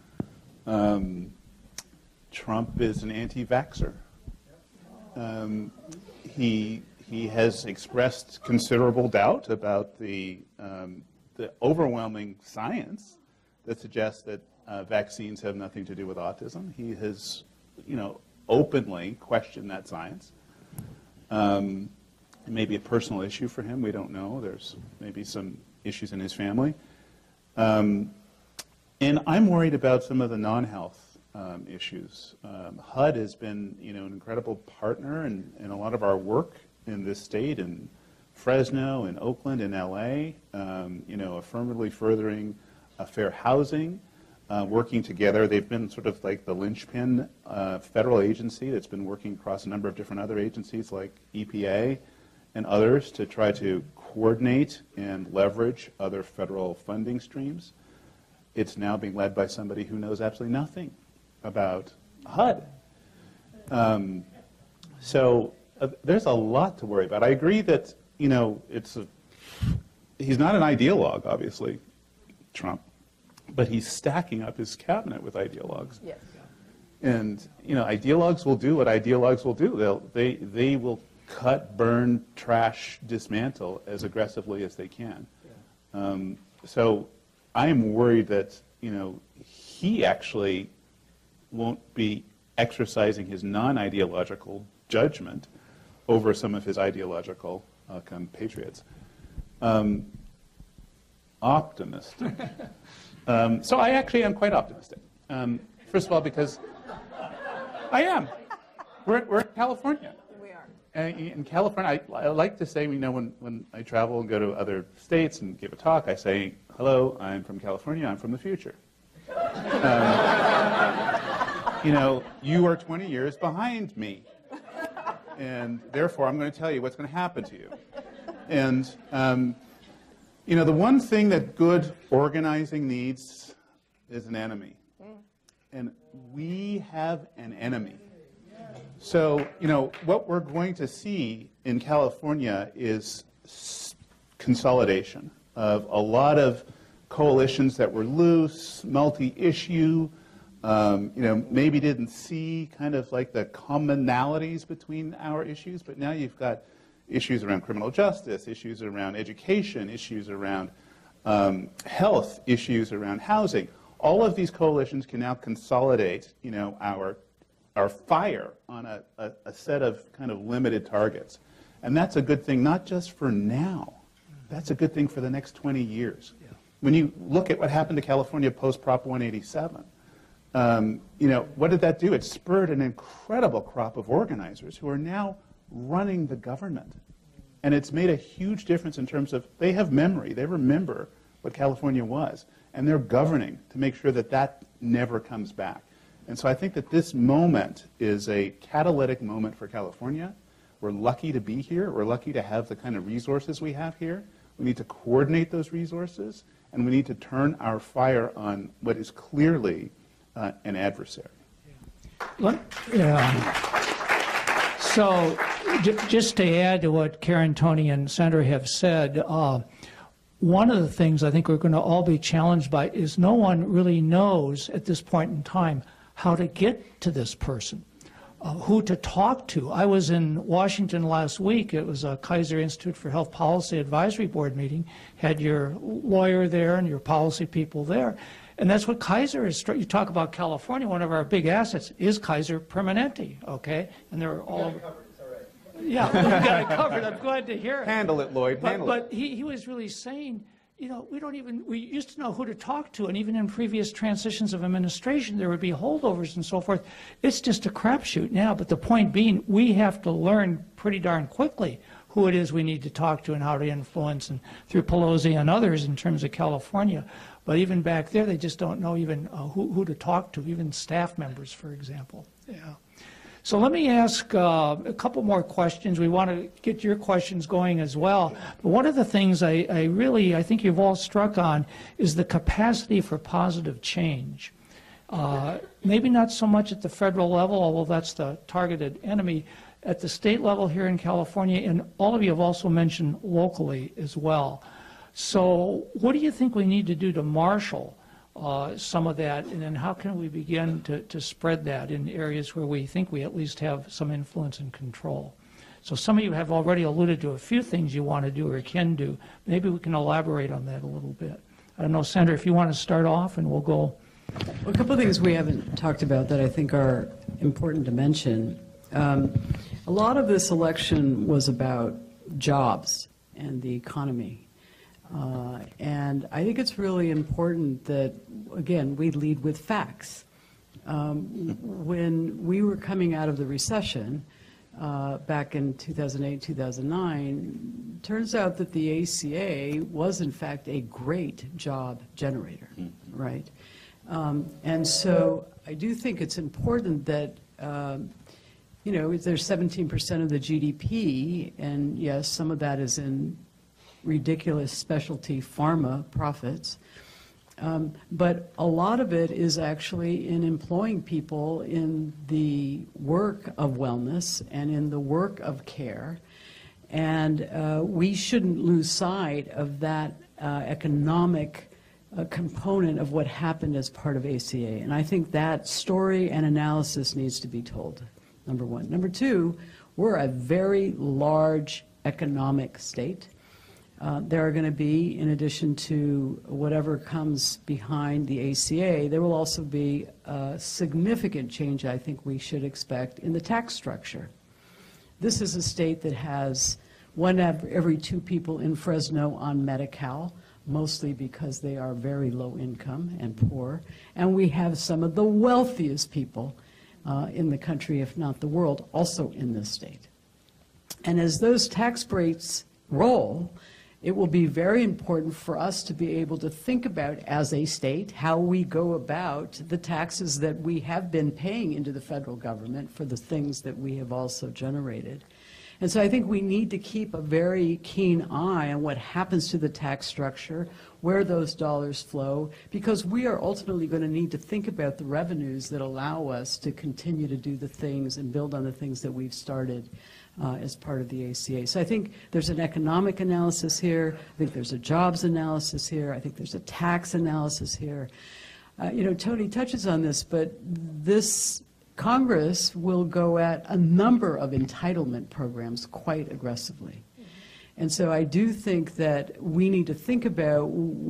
Um, Trump is an anti-vaxxer. Um, he, he has expressed considerable doubt about the, um, the overwhelming science that suggests that uh, vaccines have nothing to do with autism. He has, you know, openly questioned that science. Um, it may be a personal issue for him. We don't know. There's maybe some issues in his family. Um, and I'm worried about some of the non-health Um, issues. Um, H U D has been, you know, an incredible partner in, in a lot of our work in this state, in Fresno, in Oakland, in L A, um, you know, affirmatively furthering uh, fair housing, uh, working together. They've been sort of like the linchpin uh, federal agency that's been working across a number of different other agencies like E P A and others to try to coordinate and leverage other federal funding streams. It's now being led by somebody who knows absolutely nothing about H U D. Um, so uh, there's a lot to worry about. I agree that, you know, it's a, he's not an ideologue, obviously, Trump, but he's stacking up his cabinet with ideologues. Yes. And, you know, ideologues will do what ideologues will do. They'll, they, they will cut, burn, trash, dismantle as aggressively as they can. Yeah. Um, so I am worried that, you know, he actually won't be exercising his non-ideological judgment over some of his ideological uh, compatriots. Um, optimistic. um, so I actually am quite optimistic. Um, first of all, because I am. We're, we're in California. We are. And in California, I, I like to say, you know, when, when I travel and go to other states and give a talk, I say, hello, I'm from California, I'm from the future. Um, you know, you are twenty years behind me. And therefore, I'm going to tell you what's going to happen to you. And, um, you know, the one thing that good organizing needs is an enemy. And we have an enemy. So, you know, what we're going to see in California is consolidation of a lot of coalitions that were loose, multi-issue, um, you know, maybe didn't see kind of like the commonalities between our issues, but now you've got issues around criminal justice, issues around education, issues around um, health, issues around housing. All of these coalitions can now consolidate, you know, our our fire on a, a, a set of kind of limited targets. And that's a good thing, not just for now. That's a good thing for the next twenty years. Yeah. When you look at what happened to California post-Prop one eighty-seven, um, you know, what did that do? It spurred an incredible crop of organizers who are now running the government. And it's made a huge difference in terms of, they have memory, they remember what California was, and they're governing to make sure that that never comes back. And so I think that this moment is a catalytic moment for California. We're lucky to be here. We're lucky to have the kind of resources we have here. We need to coordinate those resources, and we need to turn our fire on what is clearly uh, an adversary. Let, yeah. So j just to add to what Karen, Tony, and Sandra have said, uh, one of the things I think we're going to all be challenged by is no one really knows at this point in time how to get to this person, uh, who to talk to. I was in Washington last week. It was a Kaiser Institute for Health Policy Advisory Board meeting. Had your lawyer there and your policy people there. And that's what Kaiser is. You talk about California, one of our big assets is Kaiser Permanente, okay? And they're all over. Yeah, we got it covered. I'm glad to hear it. Handle it, Lloyd. But, Handle but it. he, he was really saying, you know, we don't even, we used to know who to talk to, and even in previous transitions of administration, there would be holdovers and so forth. It's just a crapshoot now, but the point being, we have to learn pretty darn quickly who it is we need to talk to and how to influence, and through Pelosi and others in terms of California. But even back there, they just don't know even uh, who, who to talk to, even staff members, for example. Yeah. So let me ask uh, a couple more questions. We want to get your questions going as well. But one of the things I, I really, I think you've all struck on is the capacity for positive change. Uh, maybe not so much at the federal level, although that's the targeted enemy. At the state level here in California, and all of you have also mentioned locally as well. So what do you think we need to do to marshal uh, some of that, and then how can we begin to, to spread that in areas where we think we at least have some influence and control? So some of you have already alluded to a few things you want to do or can do. Maybe we can elaborate on that a little bit. I don't know, Sandra, if you want to start off, and we'll go. Well, a couple of things we haven't talked about that I think are important to mention. Um, a lot of this election was about jobs and the economy. Uh, and I think it's really important that, again, we lead with facts. Um, when we were coming out of the recession uh, back in two thousand eight, two thousand nine, turns out that the A C A was, in fact, a great job generator, right? Um, and so I do think it's important that, um, you know, there's seventeen percent of the G D P, and yes, some of that is in ridiculous specialty pharma profits. Um, but a lot of it is actually in employing people in the work of wellness and in the work of care. And uh, we shouldn't lose sight of that uh, economic uh, component of what happened as part of A C A. And I think that story and analysis needs to be told, number one. Number two, we're a very large economic state. Uh, there are going to be, in addition to whatever comes behind the A C A, there will also be a significant change I think we should expect in the tax structure. This is a state that has one every two people in Fresno on Medi-Cal, mostly because they are very low income and poor, and we have some of the wealthiest people uh, in the country, if not the world, also in this state. And as those tax rates roll, it will be very important for us to be able to think about, as a state, how we go about the taxes that we have been paying into the federal government for the things that we have also generated. And so I think we need to keep a very keen eye on what happens to the tax structure, where those dollars flow, because we are ultimately going to need to think about the revenues that allow us to continue to do the things and build on the things that we've started Uh, as part of the A C A. So I think there's an economic analysis here. I think there's a jobs analysis here. I think there's a tax analysis here. Uh, you know, Tony touches on this, but this Congress will go at a number of entitlement programs quite aggressively. And so I do think that we need to think about,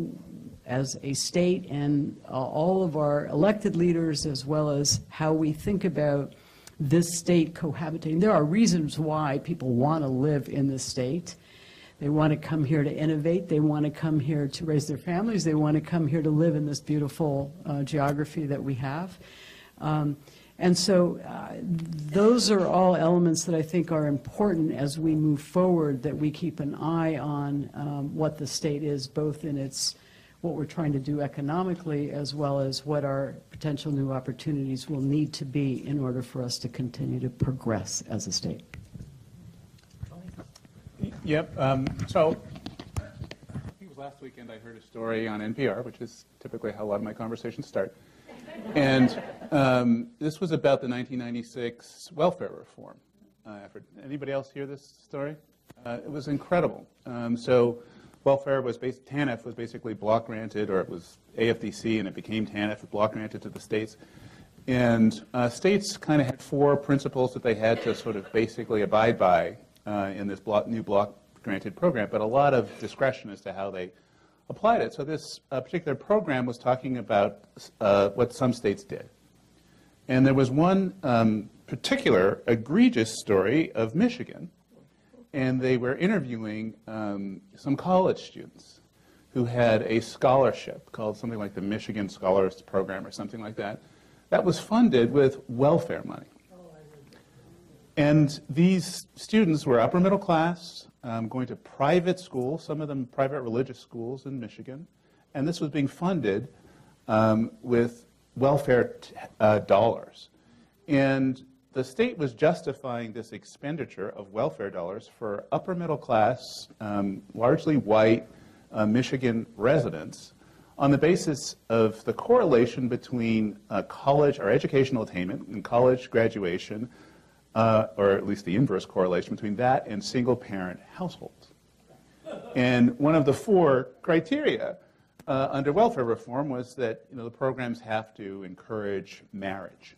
as a state and uh, all of our elected leaders, as well as how we think about this state cohabitating. There are reasons why people want to live in this state. They want to come here to innovate. They want to come here to raise their families. They want to come here to live in this beautiful uh, geography that we have. Um, and so uh, those are all elements that I think are important as we move forward, that we keep an eye on um, what the state is, both in its what we're trying to do economically, as well as what our potential new opportunities will need to be in order for us to continue to progress as a state. Yep. Um, so I think it was last weekend I heard a story on N P R, which is typically how a lot of my conversations start. And um, this was about the nineteen ninety-six welfare reform uh, effort. Anybody else hear this story? Uh, it was incredible. Um, so welfare was based, TANF was basically block granted, or it was A F D C and it became TANF, block granted to the states. And uh, states kind of had four principles that they had to sort of basically abide by uh, in this block, new block granted program, but a lot of discretion as to how they applied it. So this uh, particular program was talking about uh, what some states did. And there was one um, particular egregious story of Michigan, and they were interviewing um, some college students who had a scholarship called something like the Michigan Scholars Program or something like that, that was funded with welfare money. And these students were upper middle class, um, going to private schools, some of them private religious schools in Michigan, and this was being funded um, with welfare t uh, dollars. And the state was justifying this expenditure of welfare dollars for upper middle class, um, largely white uh, Michigan residents on the basis of the correlation between uh, college or educational attainment and college graduation, uh, or at least the inverse correlation between that and single-parent households. And one of the four criteria uh, under welfare reform was that, you know, the programs have to encourage marriage.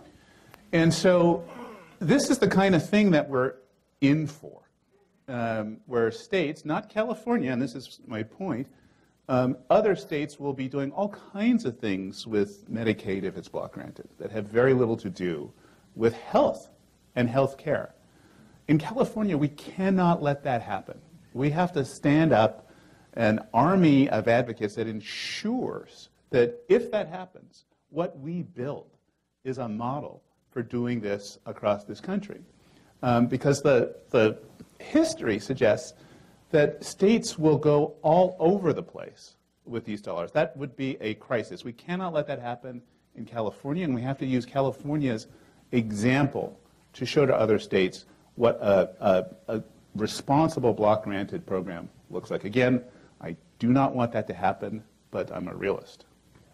And so this is the kind of thing that we're in for, um, where states, not California, and this is my point, um, other states will be doing all kinds of things with Medicaid if it's block granted that have very little to do with health and health care. In California, we cannot let that happen. We have to stand up an army of advocates that ensures that if that happens, what we build is a model for doing this across this country. Um, because the, the history suggests that states will go all over the place with these dollars. That would be a crisis. We cannot let that happen in California, and we have to use California's example to show to other states what a, a, a responsible block-granted program looks like. Again, I do not want that to happen, but I'm a realist.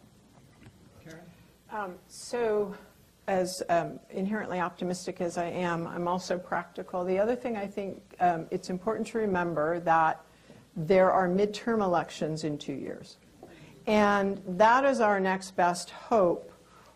Karen? Um, so, as um, inherently optimistic as I am, I'm also practical. The other thing I think um, it's important to remember that there are midterm elections in two years. And that is our next best hope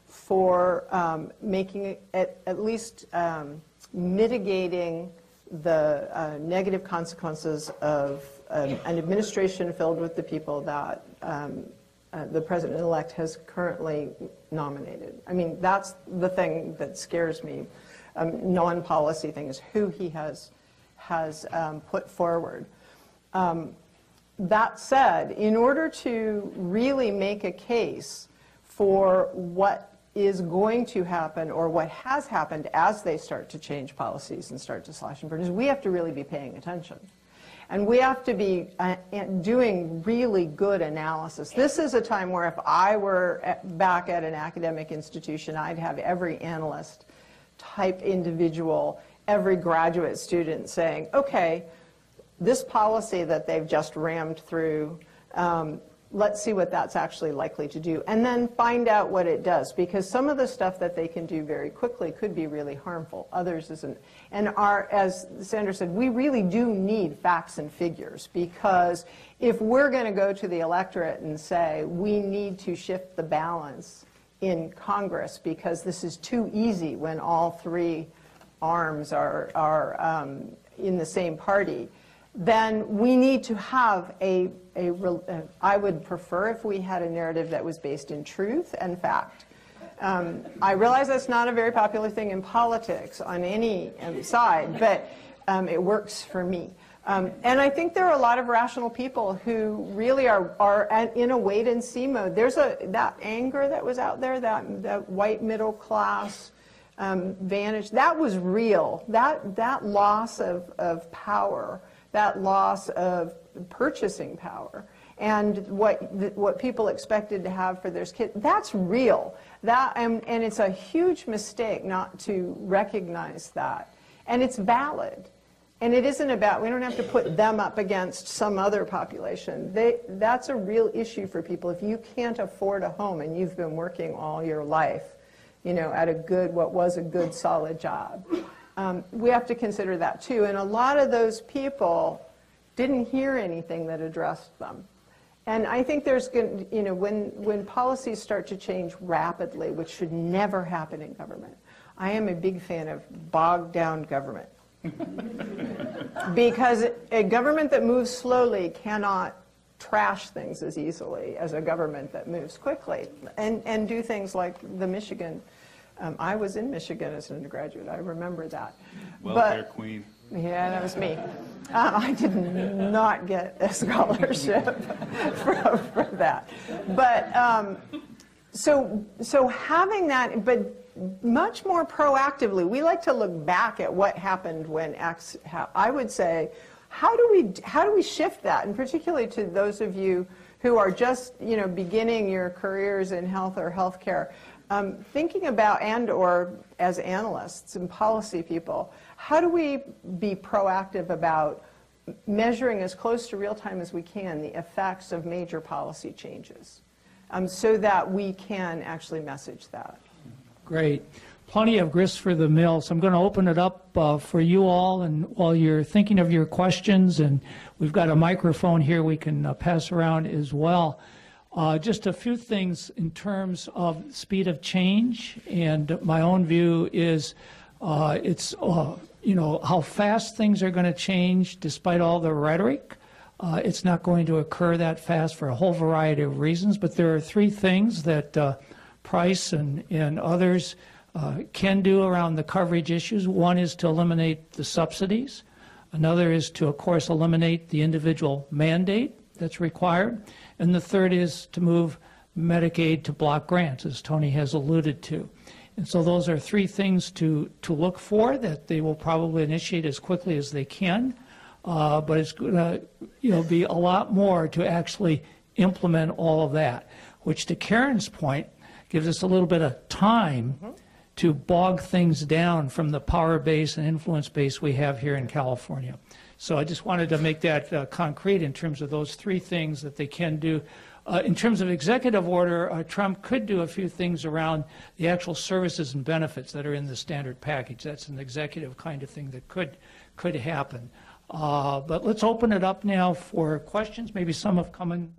for um, making it, at, at least um, mitigating the uh, negative consequences of um, an administration filled with the people that um, uh, the president-elect has currently nominated. I mean, that's the thing that scares me. Um, non-policy thing is who he has, has um, put forward. Um, that said, in order to really make a case for what is going to happen or what has happened as they start to change policies and start to slash and burn, is we have to really be paying attention. And we have to be uh, doing really good analysis. This is a time where if I were at, back at an academic institution, I'd have every analyst type individual, every graduate student saying, okay, this policy that they've just rammed through, um, let's see what that's actually likely to do, and then find out what it does, because some of the stuff that they can do very quickly could be really harmful, others isn't. And our, as Sandra said, we really do need facts and figures, because if we're going to go to the electorate and say we need to shift the balance in Congress because this is too easy when all three arms are, are um, in the same party, then we need to have a, a, a, I would prefer if we had a narrative that was based in truth and fact. Um, I realize that's not a very popular thing in politics on any um, side, but um, it works for me. Um, and I think there are a lot of rational people who really are, are at, in a wait-and-see mode. There's a, that anger that was out there, that, that white middle class um, vantage, that was real. That, that loss of, of power, that loss of purchasing power, and what, what people expected to have for their kids, that's real. That, and, and it's a huge mistake not to recognize that. And it's valid. And it isn't about, we don't have to put them up against some other population. They, that's a real issue for people. If you can't afford a home and you've been working all your life, you know, at a good, what was a good, solid job, um, we have to consider that too. And a lot of those people didn't hear anything that addressed them. And I think there's going to, you know, when, when policies start to change rapidly, which should never happen in government, I am a big fan of bogged down government. Because a government that moves slowly cannot trash things as easily as a government that moves quickly and, and do things like the Michigan. Um, I was in Michigan as an undergraduate. I remember that. Welfare but, queen. Yeah, that was me. Uh, I did not get a scholarship for, for that. But um, so, so having that, but much more proactively, we like to look back at what happened when X happened. I would say, how do we how do we shift that, and particularly to those of you who are just you know beginning your careers in health or healthcare, um, thinking about and or as analysts and policy people, how do we be proactive about measuring as close to real time as we can the effects of major policy changes, um, so that we can actually message that. Great. Plenty of grist for the mill. So I'm going to open it up uh, for you all, and while you're thinking of your questions, and we've got a microphone here we can uh, pass around as well. Uh, just a few things in terms of speed of change, and my own view is uh, it's, uh, you know, how fast things are going to change despite all the rhetoric. Uh, it's not going to occur that fast for a whole variety of reasons, but there are three things that uh, Price and, and others uh, can do around the coverage issues. One is to eliminate the subsidies. Another is to, of course, eliminate the individual mandate that's required. And the third is to move Medicaid to block grants, as Tony has alluded to. And so those are three things to, to look for that they will probably initiate as quickly as they can. Uh, but it's going to you know, be a lot more to actually implement all of that, which, to Karen's point, gives us a little bit of time mm-hmm. to bog things down from the power base and influence base we have here in California. So I just wanted to make that uh, concrete in terms of those three things that they can do. Uh, in terms of executive order, uh, Trump could do a few things around the actual services and benefits that are in the standard package. That's an executive kind of thing that could, could happen. Uh, but let's open it up now for questions. Maybe some have come in.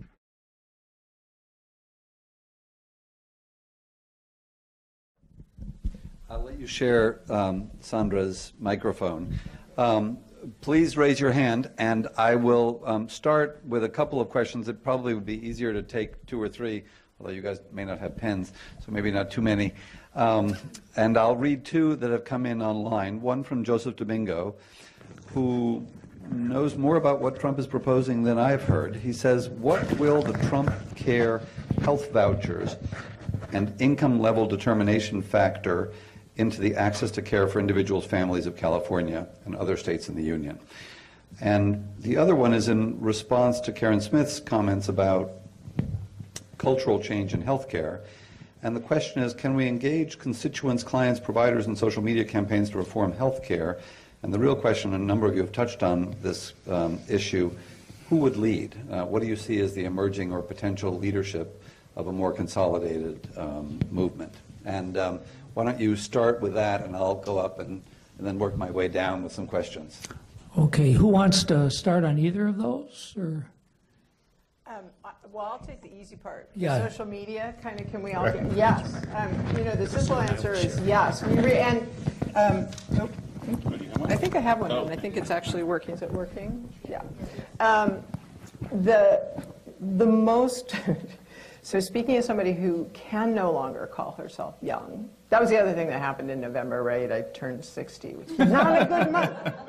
I'll let you share um, Sandra's microphone. Um, please raise your hand, and I will um, start with a couple of questions. It probably would be easier to take two or three, although you guys may not have pens, so maybe not too many. Um, and I'll read two that have come in online. One from Joseph Domingo, who knows more about what Trump is proposing than I've heard. He says, what will the Trump Care health vouchers and income level determination factor into the access to care for individuals, families of California and other states in the Union? And the other one is in response to Karen Smith's comments about cultural change in healthcare. And the question is, can we engage constituents, clients, providers, and social media campaigns to reform healthcare? And the real question, and a number of you have touched on this um, issue, who would lead? Uh, what do you see as the emerging or potential leadership of a more consolidated um, movement? And um, why don't you start with that, and I'll go up and, and then work my way down with some questions. Okay, who wants to start on either of those? Or Um, I- well, I'll take the easy part. Yeah. Social media, kind of, can we all get, yes. Um, you know, the simple answer is yes. We re- and, um, nope. I think I have one, and I think it's actually working. Is it working? Yeah. Um, the, the most, so speaking as somebody who can no longer call herself young, that was the other thing that happened in November, right? I turned sixty, which is not a good month.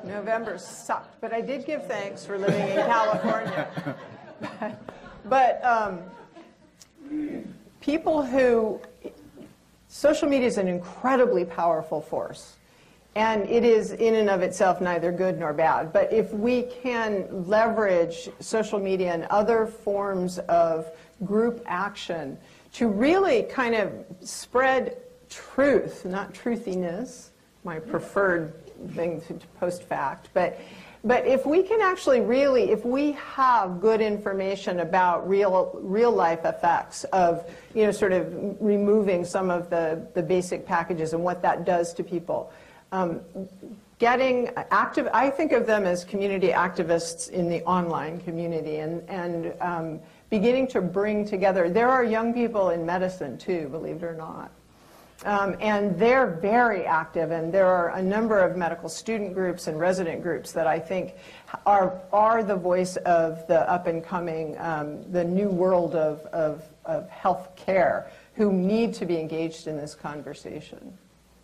November sucked, but I did give thanks for living in California. but but um, people who, social media is an incredibly powerful force. And it is in and of itself neither good nor bad. But if we can leverage social media and other forms of group action to really kind of spread truth, not truthiness, my preferred thing to post fact, but but if we can actually really, if we have good information about real real life effects of, you know, sort of removing some of the, the basic packages and what that does to people, um, getting active, I think of them as community activists in the online community, and, and um, beginning to bring together, there are young people in medicine too, believe it or not. Um, and they're very active, and there are a number of medical student groups and resident groups that I think are, are the voice of the up-and-coming, um, the new world of, of, of health care, who need to be engaged in this conversation.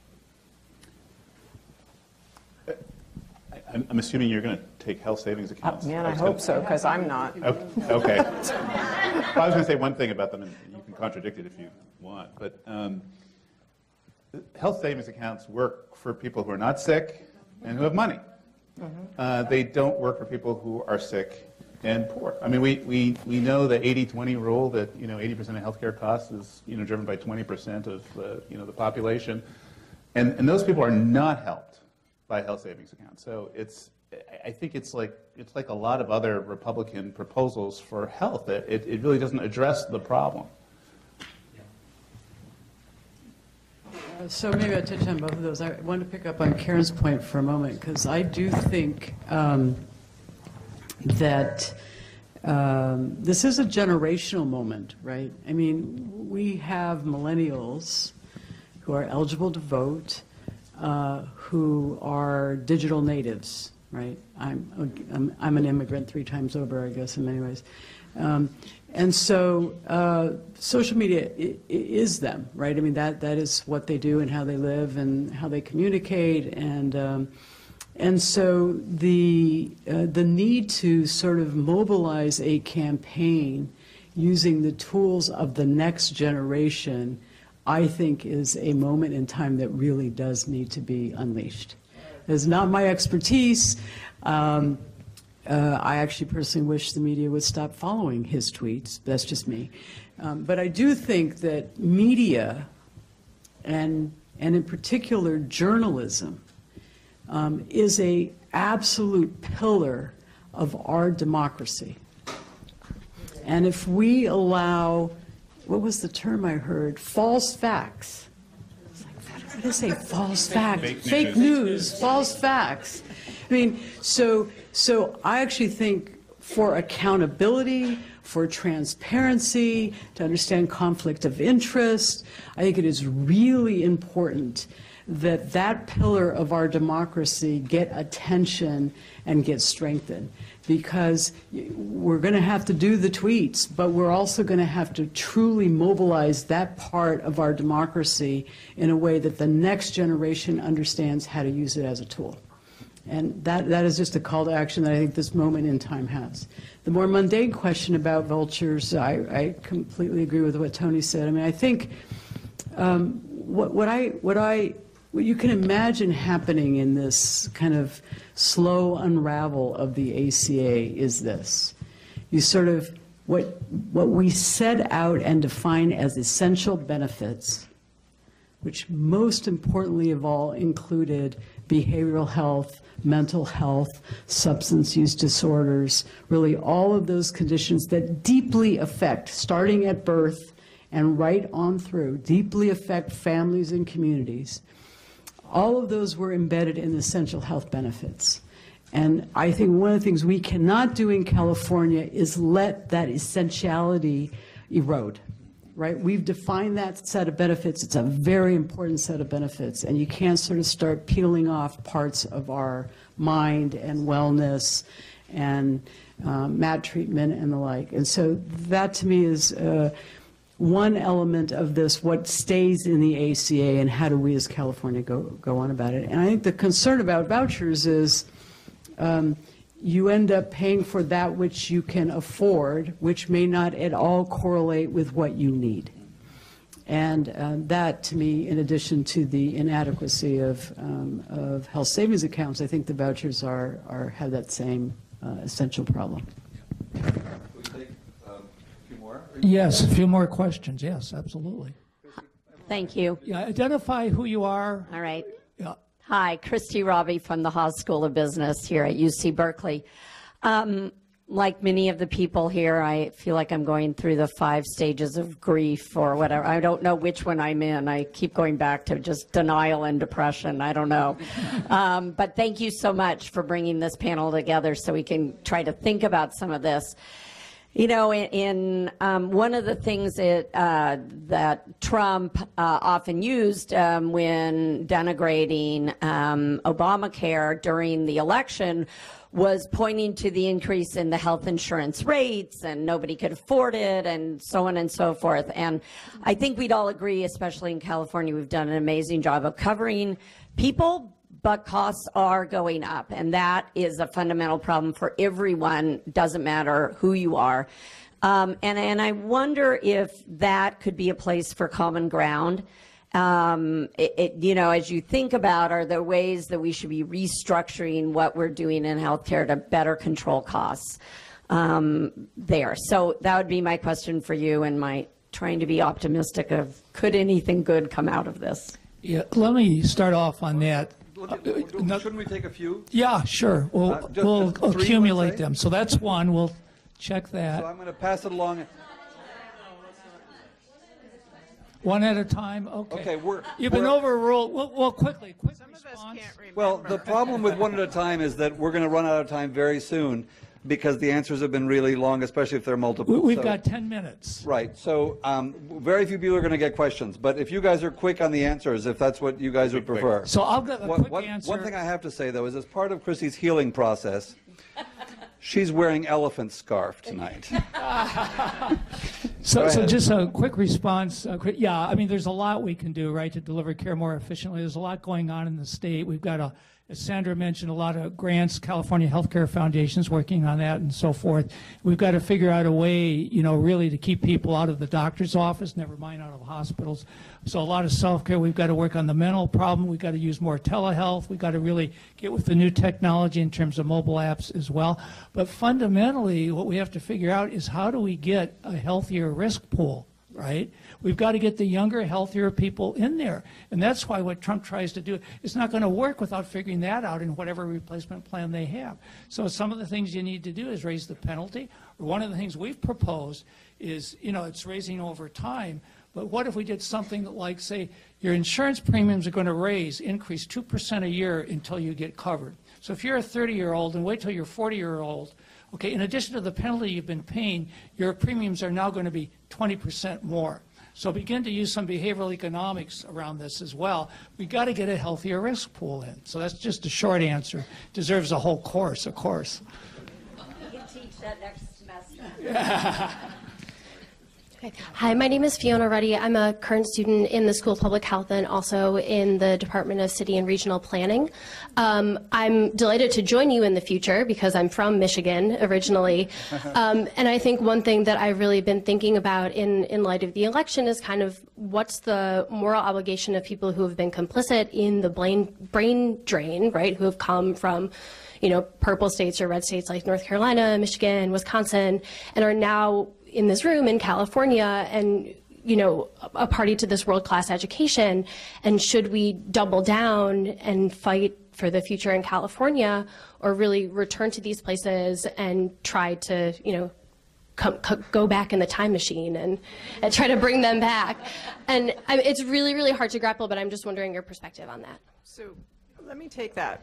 I'm, I'm assuming you're going to take health savings accounts. Oh, man, I, I hope gonna... so, because I'm not. Okay. okay. Well, I was going to say one thing about them, and you can contradict it if you want, but um, health savings accounts work for people who are not sick and who have money. Mm-hmm. uh, they don't work for people who are sick and poor. I mean, we, we, we know the eighty twenty rule that, you know, eighty percent of healthcare costs is, you know, driven by twenty percent of, uh, you know, the population. And, and those people are not helped by health savings accounts. So it's, I think it's like, it's like a lot of other Republican proposals for health. It, it really doesn't address the problem. Uh, so maybe I'll touch on both of those. I want to pick up on Karen's point for a moment, because I do think um, that um, this is a generational moment, right? I mean, we have millennials who are eligible to vote, uh, who are digital natives, right? I'm, I'm, I'm an immigrant three times over, I guess, in many ways. Um, and so uh, social media I, is them, right? I mean, that, that is what they do and how they live and how they communicate. And, um, and so the, uh, the need to sort of mobilize a campaign using the tools of the next generation, I think, is a moment in time that really does need to be unleashed. It's not my expertise. Um, uh, I actually personally wish the media would stop following his tweets. That's just me. Um, but I do think that media, and, and in particular journalism, um, is a absolute pillar of our democracy. And if we allow, what was the term I heard? False facts. It's like, what does it say? False facts. Fake, Fake news. news. False facts. I mean, so so I actually think for accountability, for transparency, to understand conflict of interest, I think it is really important that that pillar of our democracy get attention and get strengthened. Because we're going to have to do the tweets, but we're also going to have to truly mobilize that part of our democracy in a way that the next generation understands how to use it as a tool. And that, that is just a call to action that I think this moment in time has. The more mundane question about vultures, I, I completely agree with what Tony said. I mean, I think um, what, what I, what I, what you can imagine happening in this kind of slow unravel of the A C A is this. You sort of, what, what we set out and define as essential benefits, which most importantly of all included behavioral health, mental health, substance use disorders, really all of those conditions that deeply affect, starting at birth and right on through, deeply affect families and communities. All of those were embedded in essential health benefits. And I think one of the things we cannot do in California is let that essentiality erode, right? We've defined that set of benefits. It's a very important set of benefits. And you can't sort of start peeling off parts of our mind and wellness and um, mat treatment and the like. And so that to me is uh, one element of this, what stays in the A C A and how do we as California go, go on about it. And I think the concern about vouchers is um, you end up paying for that which you can afford, which may not at all correlate with what you need. And uh, that, to me, in addition to the inadequacy of, um, of health savings accounts, I think the vouchers are, are have that same uh, essential problem. Can we take um, a few more? Yes, a few more questions. Yes, absolutely. Thank you. Yeah, identify who you are. All right. Yeah. Hi, Christy Robbie from the Haas School of Business here at U C Berkeley. Um, like many of the people here, I feel like I'm going through the five stages of grief or whatever. I don't know which one I'm in. I keep going back to just denial and depression. I don't know. Um, but thank you so much for bringing this panel together so we can try to think about some of this. You know, in, in um, one of the things that, uh, that Trump uh, often used um, when denigrating um, Obamacare during the election was pointing to the increase in the health insurance rates and nobody could afford it and so on and so forth. And I think we'd all agree, especially in California, we've done an amazing job of covering people, but costs are going up, and that is a fundamental problem for everyone, doesn't matter who you are. Um, and, and I wonder if that could be a place for common ground. Um, it, it, you know, as you think about, are there ways that we should be restructuring what we're doing in healthcare to better control costs um, there? So that would be my question for you, and my trying to be optimistic of, could anything good come out of this? Yeah, let me start off on that. Shouldn't we take a few? Yeah, sure. We'll, Uh, just- we'll just three, accumulate let's say? them. So that's one. We'll check So that. I'm going to pass it along. One at a time? Okay. Okay, we're- You've been we're- overruled. Well, well, quickly, quick Some of us response. can't remember. Well, the problem with one at a time is that we're going to run out of time very soon because the answers have been really long, especially if they're multiple. We- We've So- got ten minutes. Right. So um, very few people are going to get questions. But if you guys are quick on the answers, if that's what you guys would prefer. So I'll get a One- quick one- answer. One thing I have to say, though, is as part of Chrissy's healing process, she's wearing elephant scarf tonight. So, Go so ahead. just a quick response. Uh, quick, yeah, I mean, there's a lot we can do, right, to deliver care more efficiently. There's a lot going on in the state. We've got, a, as Sandra mentioned, a lot of grants, California Healthcare Foundation's working on that and so forth. We've got to figure out a way, you know, really to keep people out of the doctor's office, never mind out of hospitals. So a lot of self-care. We've got to work on the mental problem. We've got to use more telehealth. We've got to really get with the new technology in terms of mobile apps as well. But fundamentally, what we have to figure out is how do we get a healthier risk pool, right? We've got to get the younger, healthier people in there. And that's why what Trump tries to do, it's not going to work without figuring that out in whatever replacement plan they have. So some of the things you need to do is raise the penalty. Or one of the things we've proposed is, you know, it's raising over time. But what if we did something like, say, your insurance premiums are going to raise, increase two percent a year until you get covered. So if you're a thirty-year-old and wait till you're forty-year-old, okay, in addition to the penalty you've been paying, your premiums are now going to be twenty percent more. So begin to use some behavioral economics around this as well. We've got to get a healthier risk pool in. So that's just a short answer. Deserves a whole course, of course. You can teach that next semester. Okay. Hi, my name is Fiona Ruddy. I'm a current student in the School of Public Health and also in the Department of City and Regional Planning. Um, I'm delighted to join you in the future because I'm from Michigan originally. Um, and I think one thing that I've really been thinking about in, in light of the election is kind of what's the moral obligation of people who have been complicit in the brain, brain drain, right, who have come from, you know, purple states or red states like North Carolina, Michigan, Wisconsin, and are now in this room in California and, you know, a party to this world-class education. And should we double down and fight for the future in California, or really return to these places and try to, you know, come, co- go back in the time machine and, and try to bring them back? And I, it's really, really hard to grapple, but I'm just wondering your perspective on that. So let me take that,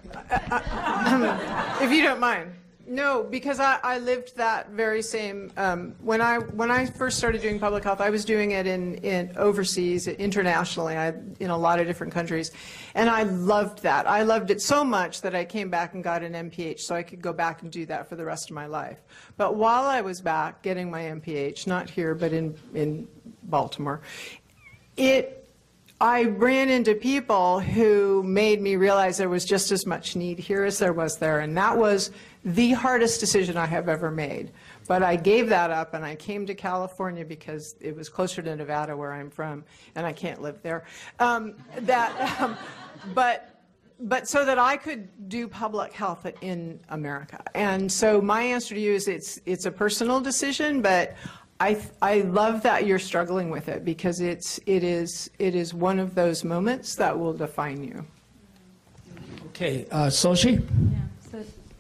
if you don't mind. No, because I, I lived that very same, um, when I when I first started doing public health, I was doing it in, in overseas, internationally, I, in a lot of different countries, and I loved that. I loved it so much that I came back and got an M P H so I could go back and do that for the rest of my life. But while I was back getting my M P H, not here, but in, in Baltimore, it I ran into people who made me realize there was just as much need here as there was there, and that was the hardest decision I have ever made. But I gave that up, and I came to California because it was closer to Nevada, where I'm from, and I can't live there. Um, that, um, but. But so that I could do public health in America. And so my answer to you is it's it's a personal decision, but I I love that you're struggling with it, because it's it is it is one of those moments that will define you. Okay, uh, Sochi? Yeah,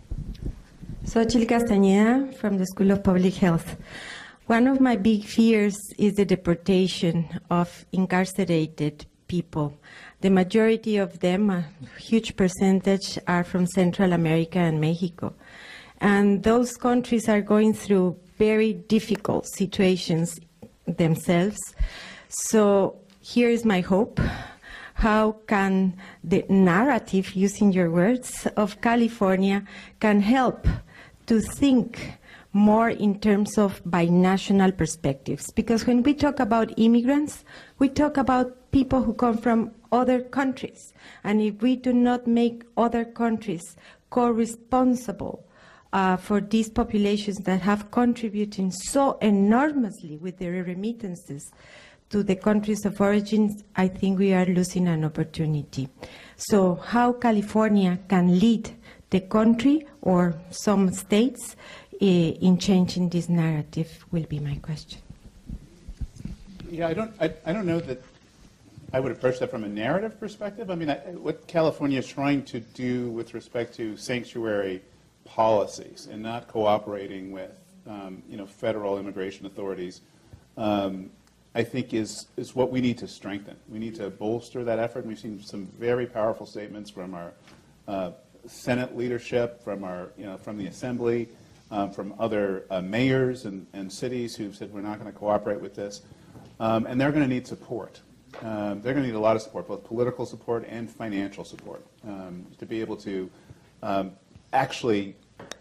so, Xochitl Castañeda from the School of Public Health. One of my big fears is the deportation of incarcerated people. The majority of them, a huge percentage, are from Central America and Mexico. And those countries are going through very difficult situations themselves. So here is my hope. How can the narrative, using your words, of California can help to think more in terms of binational perspectives? Because when we talk about immigrants, we talk about people who come from other countries. And if we do not make other countries co-responsible uh, for these populations that have contributed so enormously with their remittances to the countries of origin, I think we are losing an opportunity. So how California can lead the country or some states uh, in changing this narrative will be my question. Yeah, I don't, I, I don't know that I would approach that from a narrative perspective. I mean, I, what California is trying to do with respect to sanctuary policies and not cooperating with, um, you know, federal immigration authorities, um, I think is is what we need to strengthen. We need to bolster that effort. We've seen some very powerful statements from our uh, Senate leadership, from our, you know, from the Assembly, um, from other uh, mayors and, and cities who've said we're not going to cooperate with this, um, and they're going to need support. Um, they're going to need a lot of support, both political support and financial support, um, to be able to um, actually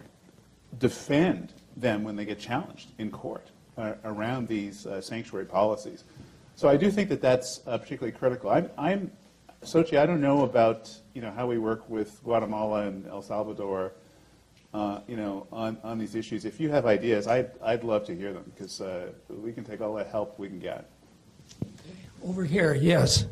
defend them when they get challenged in court uh, around these uh, sanctuary policies. So I do think that that's uh, particularly critical. I'm, I'm, Sochi, I don't know about, you know, how we work with Guatemala and El Salvador, uh, you know, on, on these issues. If you have ideas, I'd, I'd love to hear them, because uh, we can take all the help we can get. Over here, yes.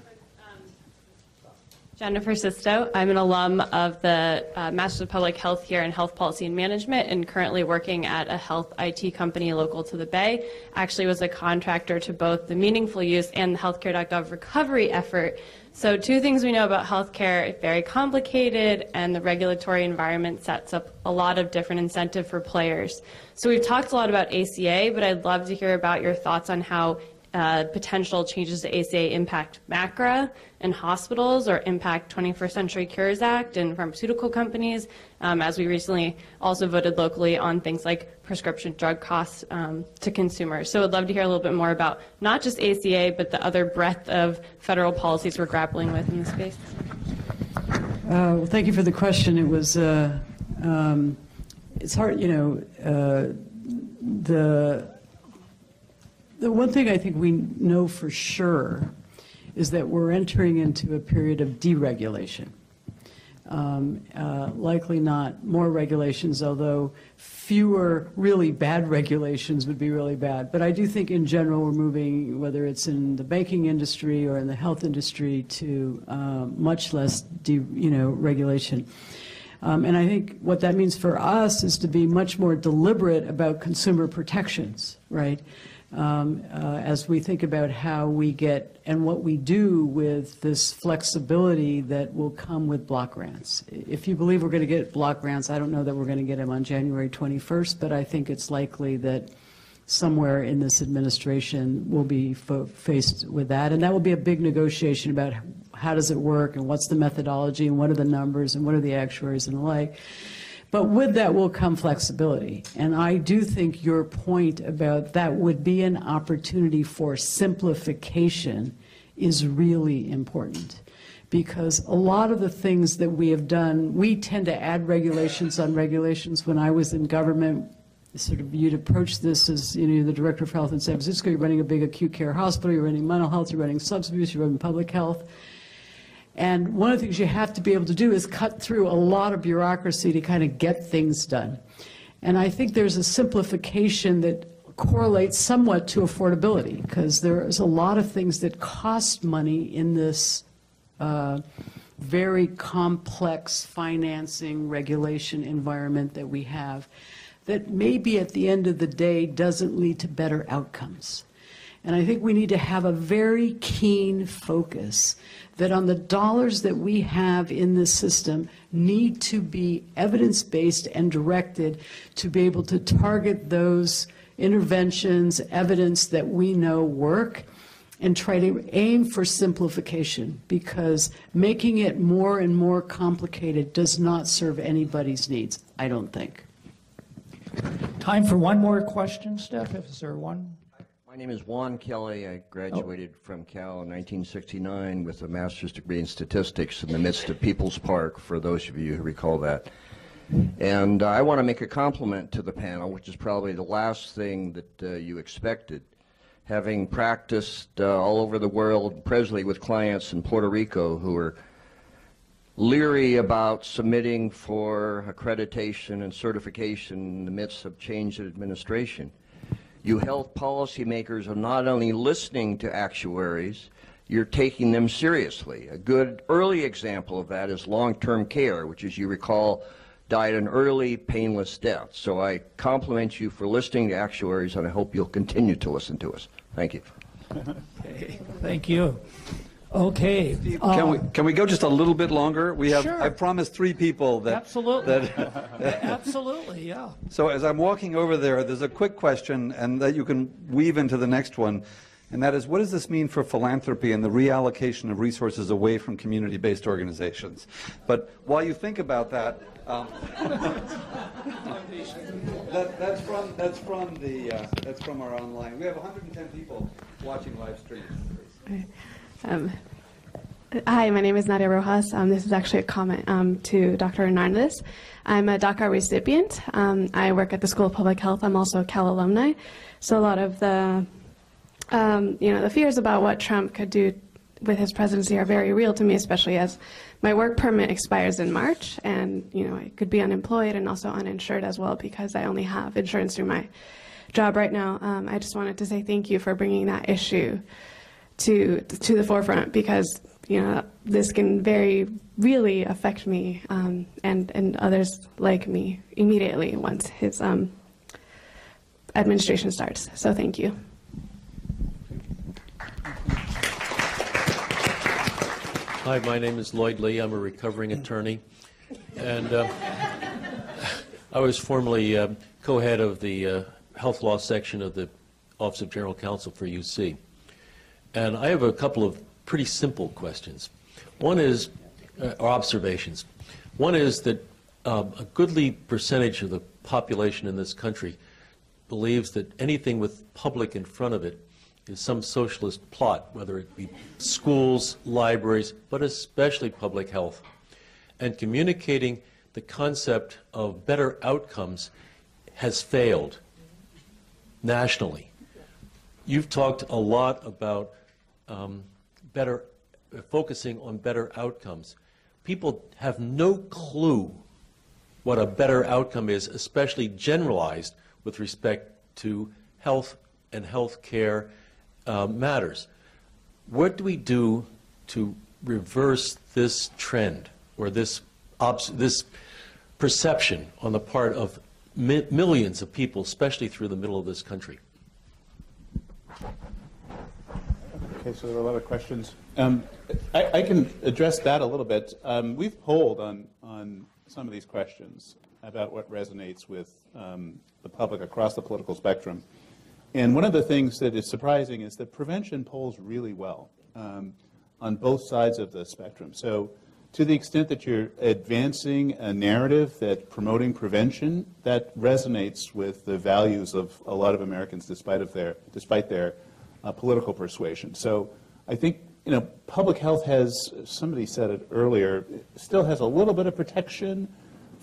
Jennifer Sisto. I'm an alum of the uh, Master's of Public Health here in Health Policy and Management, and currently working at a health I T company local to the Bay. Actually was a contractor to both the Meaningful Use and the healthcare dot gov recovery effort. So two things we know about healthcare: it's very complicated, and the regulatory environment sets up a lot of different incentive for players. So we've talked a lot about A C A, but I'd love to hear about your thoughts on how Uh, potential changes to A C A impact MACRA and hospitals, or impact twenty-first Century Cures Act and pharmaceutical companies, um, as we recently also voted locally on things like prescription drug costs um, to consumers. So I'd love to hear a little bit more about not just A C A, but the other breadth of federal policies we're grappling with in the space. Uh, well, thank you for the question. It was, uh, um, it's hard, you know, uh, the The one thing I think we know for sure is that we're entering into a period of deregulation. Um, uh, likely not more regulations, although fewer really bad regulations would be really bad. But I do think in general we're moving, whether it's in the banking industry or in the health industry, to uh, much less de, you know, regulation. Um, and I think what that means for us is to be much more deliberate about consumer protections, right? Um, uh, as we think about how we get and what we do with this flexibility that will come with block grants. If you believe we're going to get block grants, I don't know that we're going to get them on January twenty-first, but I think it's likely that somewhere in this administration we'll be fo faced with that. And that will be a big negotiation about how does it work, and what's the methodology, and what are the numbers, and what are the actuaries, and the like. But with that will come flexibility. And I do think your point about that would be an opportunity for simplification is really important. Because a lot of the things that we have done, we tend to add regulations on regulations. When I was in government, sort of you'd approach this as, you know, the director of health in San Francisco, you're running a big acute care hospital, you're running mental health, you're running substance abuse, you're running public health. And one of the things you have to be able to do is cut through a lot of bureaucracy to kind of get things done. And I think there's a simplification that correlates somewhat to affordability, because there's a lot of things that cost money in this uh, very complex financing regulation environment that we have, that maybe at the end of the day doesn't lead to better outcomes. And I think we need to have a very keen focus that on the dollars that we have in this system need to be evidence-based and directed to be able to target those interventions, evidence that we know work, and try to aim for simplification, because making it more and more complicated does not serve anybody's needs, I don't think. Time for one more question, Steph, if is there one? My name is Juan Kelly. I graduated oh. from Cal in nineteen sixty-nine with a master's degree in statistics in the midst of People's Park, for those of you who recall that. And uh, I want to make a compliment to the panel, which is probably the last thing that uh, you expected. Having practiced uh, all over the world, presently with clients in Puerto Rico who are leery about submitting for accreditation and certification in the midst of change in administration. You health policymakers are not only listening to actuaries, you're taking them seriously. A good early example of that is long-term care, which, as you recall, died an early, painless death. So I compliment you for listening to actuaries, and I hope you'll continue to listen to us. Thank you. Okay, thank you. Okay. Steve, um, can we can we go just a little bit longer? We have sure. I promised three people that absolutely that absolutely yeah. So as I'm walking over there, there's a quick question, and that you can weave into the next one, and that is, what does this mean for philanthropy and the reallocation of resources away from community-based organizations? But while you think about that, um, that that's from that's from the uh, that's from our online. We have one hundred ten people watching live stream. Um, hi, my name is Nadia Rojas. Um, this is actually a comment um, to Doctor Hernández. I'm a DACA recipient. Um, I work at the School of Public Health. I'm also a Cal alumni. So a lot of the, um, you know, the fears about what Trump could do with his presidency are very real to me, especially as my work permit expires in March, and you know I could be unemployed and also uninsured as well because I only have insurance through my job right now. Um, I just wanted to say thank you for bringing that issue to to the forefront, because you know this can very really affect me um, and and others like me immediately once his um, administration starts. So thank you. Hi, my name is Lloyd Lee. I'm a recovering attorney, and uh, I was formerly uh, co-head of the uh, health law section of the Office of General Counsel for U C. And I have a couple of pretty simple questions. One is, uh, or observations. One is that um, a goodly percentage of the population in this country believes that anything with public in front of it is some socialist plot, whether it be schools, libraries, but especially public health. And communicating the concept of better outcomes has failed nationally. You've talked a lot about um, better, uh, focusing on better outcomes. People have no clue what a better outcome is, especially generalized with respect to health and health care uh, matters. What do we do to reverse this trend, or this, obs this perception on the part of mi millions of people, especially through the middle of this country? Okay, so there are a lot of questions. Um, I, I can address that a little bit. Um, we've polled on, on some of these questions about what resonates with um, the public across the political spectrum. And one of the things that is surprising is that prevention polls really well um, on both sides of the spectrum. So to the extent that you're advancing a narrative that promoting prevention, that resonates with the values of a lot of Americans despite of their, despite their uh, political persuasion. So I think, you know, public health has, somebody said it earlier, still has a little bit of protection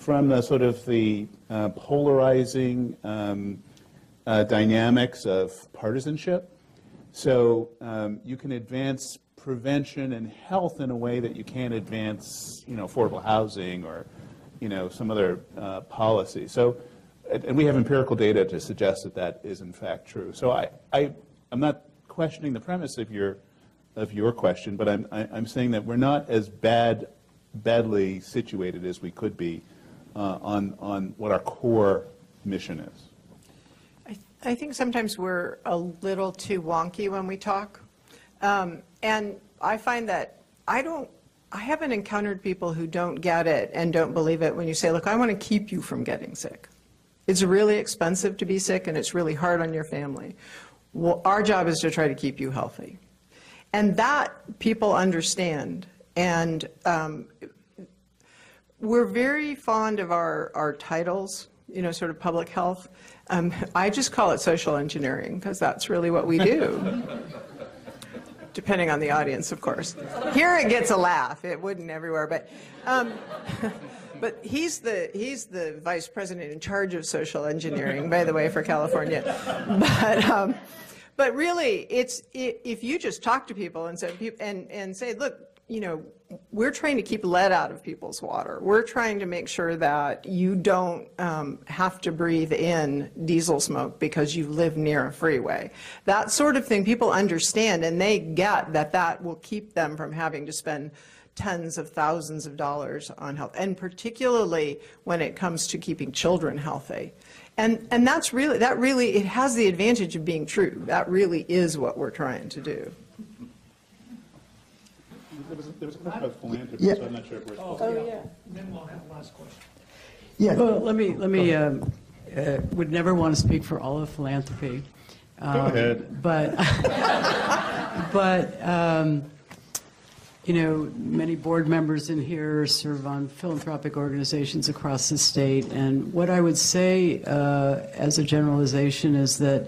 from the sort of the uh, polarizing um, uh, dynamics of partisanship. So um, you can advance prevention and health in a way that you can't advance, you know, affordable housing or, you know, some other uh, policy. So, and we have empirical data to suggest that that is in fact true. So I, I, I'm not questioning the premise of your, of your question, but I'm, I, I'm saying that we're not as bad, badly situated as we could be uh, on, on what our core mission is. I, th I think sometimes we're a little too wonky when we talk. Um, and I find that I don't, I haven't encountered people who don't get it and don't believe it when you say, look, I want to keep you from getting sick. It's really expensive to be sick and it's really hard on your family. Well, our job is to try to keep you healthy. And that people understand. And um, we're very fond of our, our titles, you know, sort of public health. Um, I just call it social engineering because that's really what we do. Depending on the audience, of course. Here it gets a laugh. It wouldn't everywhere, but um, but he's the he's the vice president in charge of social engineering, by the way, for California. But um, but really, it's it, if you just talk to people and say and and say, look, you know, we're trying to keep lead out of people's water. We're trying to make sure that you don't um, have to breathe in diesel smoke because you live near a freeway. That sort of thing, people understand, and they get that that will keep them from having to spend tens of thousands of dollars on health, and particularly when it comes to keeping children healthy. And, and that's really, that really, it has the advantage of being true. That really is what we're trying to do. There was, a, there was a question about philanthropy, Yeah. so I'm not sure if we're supposed Oh, to. yeah. And then we'll have the last question. Yeah. Well, let me, let me, um, uh, would never want to speak for all of philanthropy. Um, Go ahead. But, but um, you know, many board members in here serve on philanthropic organizations across the state. And what I would say uh, as a generalization is that,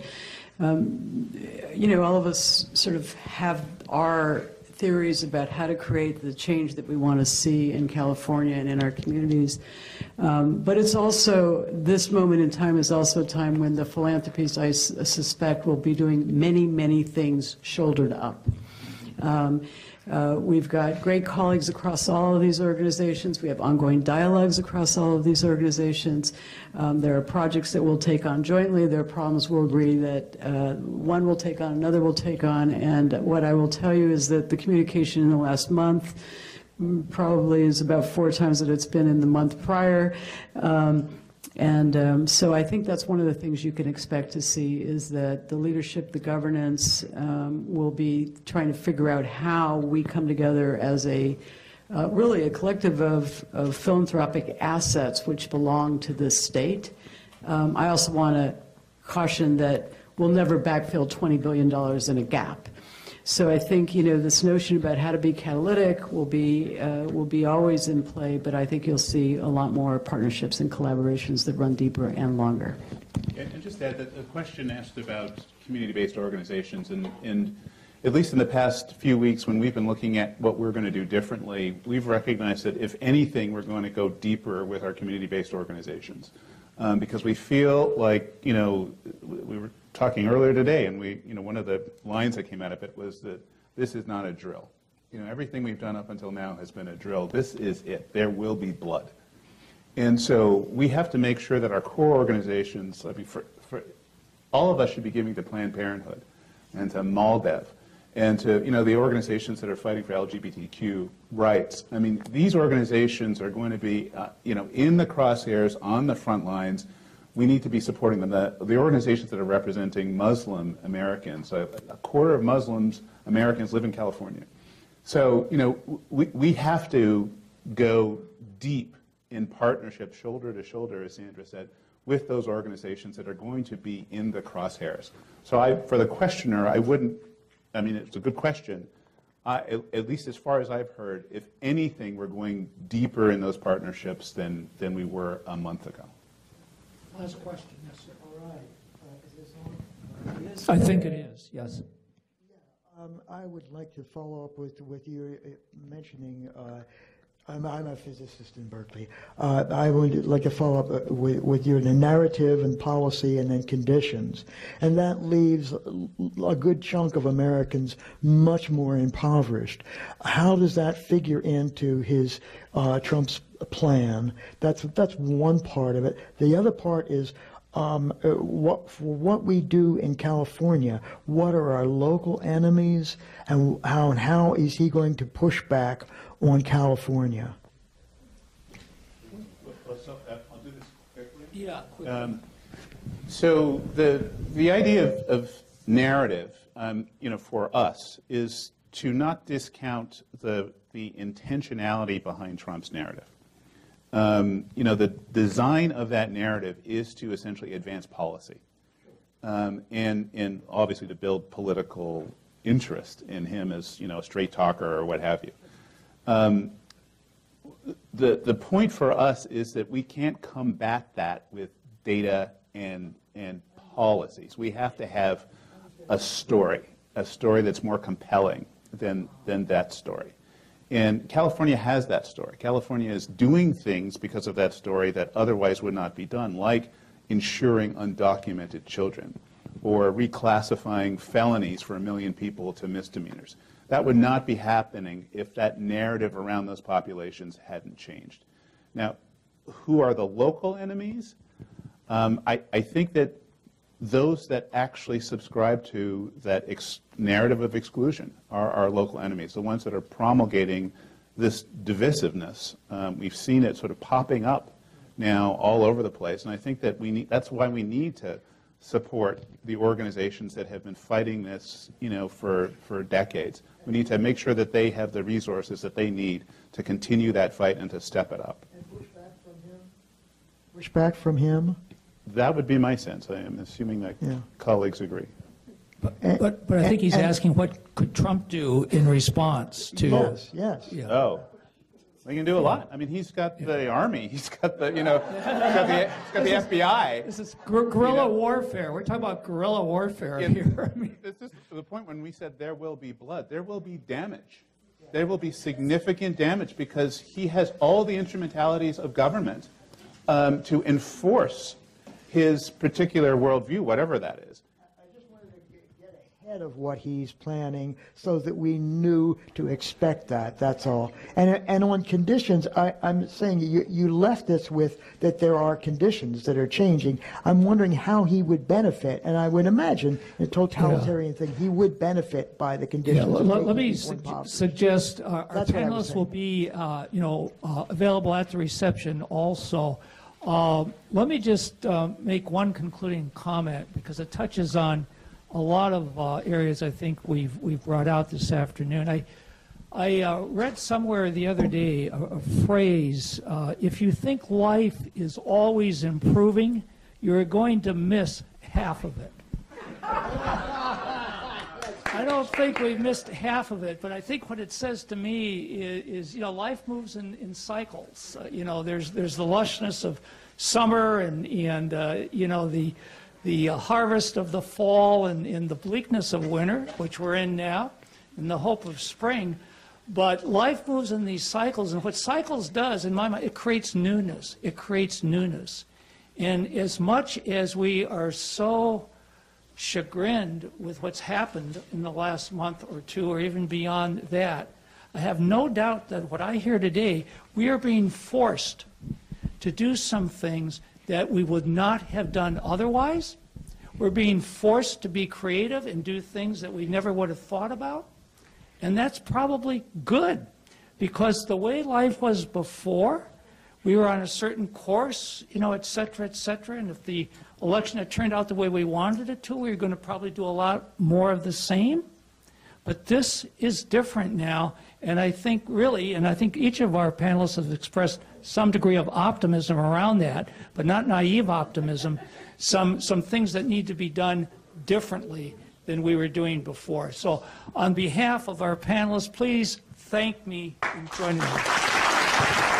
um, you know, all of us sort of have our theories about how to create the change that we want to see in California and in our communities. Um, but it's also, this moment in time is also a time when the philanthropies, I s suspect, will be doing many, many things shouldered up. Um, Uh, we've got great colleagues across all of these organizations. We have ongoing dialogues across all of these organizations. Um, there are projects that we'll take on jointly. There are problems we'll agree that uh, one will take on, another will take on. And what I will tell you is that the communication in the last month probably is about four times that it's been in the month prior. Um, And um, so I think that's one of the things you can expect to see is that the leadership, the governance um, will be trying to figure out how we come together as a uh, really a collective of, of philanthropic assets which belong to this state. Um, I also want to caution that we'll never backfill twenty billion dollars in a gap. So I think, you know, this notion about how to be catalytic will be, uh, will be always in play, but I think you'll see a lot more partnerships and collaborations that run deeper and longer. And, and just add that the question asked about community-based organizations, and, and at least in the past few weeks when we've been looking at what we're going to do differently, we've recognized that if anything, we're going to go deeper with our community-based organizations. Um, because we feel like, you know, we were talking earlier today, and we, you know, one of the lines that came out of it was that this is not a drill. You know, everything we've done up until now has been a drill. This is it. There will be blood. And so we have to make sure that our core organizations, I mean, for, for all of us should be giving to Planned Parenthood and to MALDEV and to, you know, the organizations that are fighting for L G B T Q rights. I mean, these organizations are going to be, uh, you know, in the crosshairs, on the front lines. We need to be supporting them. The, the organizations that are representing Muslim Americans, a, a quarter of Muslims Americans live in California. So, you know, we, we have to go deep in partnership, shoulder to shoulder, as Sandra said, with those organizations that are going to be in the crosshairs. So I, for the questioner, I wouldn't, I mean, it's a good question. I, at, at least as far as I've heard, if anything, we're going deeper in those partnerships than, than we were a month ago. Last question, yes, sir. All right. Uh, is this on? I think it is, yes. Um, I would like to follow up with, with you uh, mentioning uh, I'm, I'm a physicist in Berkeley. Uh, I would like to follow up with, with you the narrative and policy and then conditions. And that leaves a good chunk of Americans much more impoverished. How does that figure into his uh, Trump's plan? That's, that's one part of it. The other part is Um, uh, what, for what we do in California, what are our local enemies, and how and how is he going to push back on California? I'll do this quickly. Yeah. Um, so the the idea of, of narrative, um, you know, for us is to not discount the the intentionality behind Trump's narrative. Um, you know, the design of that narrative is to essentially advance policy, um, and, and obviously to build political interest in him as, you know, a straight talker or what have you. Um, the, the point for us is that we can't combat that with data and, and policies. We have to have a story, a story that's more compelling than, than that story. And California has that story. California is doing things because of that story that otherwise would not be done, like insuring undocumented children or reclassifying felonies for a million people to misdemeanors. That would not be happening if that narrative around those populations hadn't changed. Now, who are the local enemies? Um, I, I think that those that actually subscribe to that ex narrative of exclusion are our local enemies, the ones that are promulgating this divisiveness. Um, we've seen it sort of popping up now all over the place, and I think that we need, that's why we need to support the organizations that have been fighting this, you know, for, for decades. We need to make sure that they have the resources that they need to continue that fight and to step it up. And push back from him? Push back from him? That would be my sense. I am assuming that yeah. colleagues agree. But, but, but I think he's and, asking what could Trump do in response to... Yes, yes. Yeah. Oh, we can do a lot. I mean, he's got yeah. the Army. He's got the, you know, he's got the, he's got the F B I. This is guerrilla you know? warfare. We're talking about guerrilla warfare yeah, here. I mean. This is the point when we said there will be blood. There will be damage. There will be significant damage because he has all the instrumentalities of government um, to enforce his particular worldview, whatever that is. I just wanted to get ahead of what he's planning so that we knew to expect that, that's all. And, and on conditions, I, I'm saying you, you left us with that there are conditions that are changing. I'm wondering how he would benefit, and I would imagine in a totalitarian yeah. thing, he would benefit by the conditions. Yeah, let, let me su suggest uh, our panelists will be uh, you know, uh, available at the reception also. Uh, let me just uh, make one concluding comment because it touches on a lot of uh, areas I think we've we've brought out this afternoon. I I uh, read somewhere the other day a, a phrase: uh, "If you think life is always improving, you're going to miss half of it." I don't think we've missed half of it, but I think what it says to me is, is you know, life moves in, in cycles. Uh, you know, there's there's the lushness of summer and and uh, you know the the uh, harvest of the fall and, and the bleakness of winter, which we're in now, and the hope of spring. But life moves in these cycles, and what cycles does, in my mind, it creates newness. It creates newness, and as much as we are so chagrined with what's happened in the last month or two, or even beyond that, I have no doubt that what I hear today, we are being forced to do some things that we would not have done otherwise. We're being forced to be creative and do things that we never would have thought about. And that's probably good, because the way life was before, we were on a certain course, you know, et cetera, et cetera, and if the election had turned out the way we wanted it to, we were going to probably do a lot more of the same. But this is different now, and I think really, and I think each of our panelists has expressed some degree of optimism around that, but not naive optimism, some, some things that need to be done differently than we were doing before. So on behalf of our panelists, please thank me in joining me.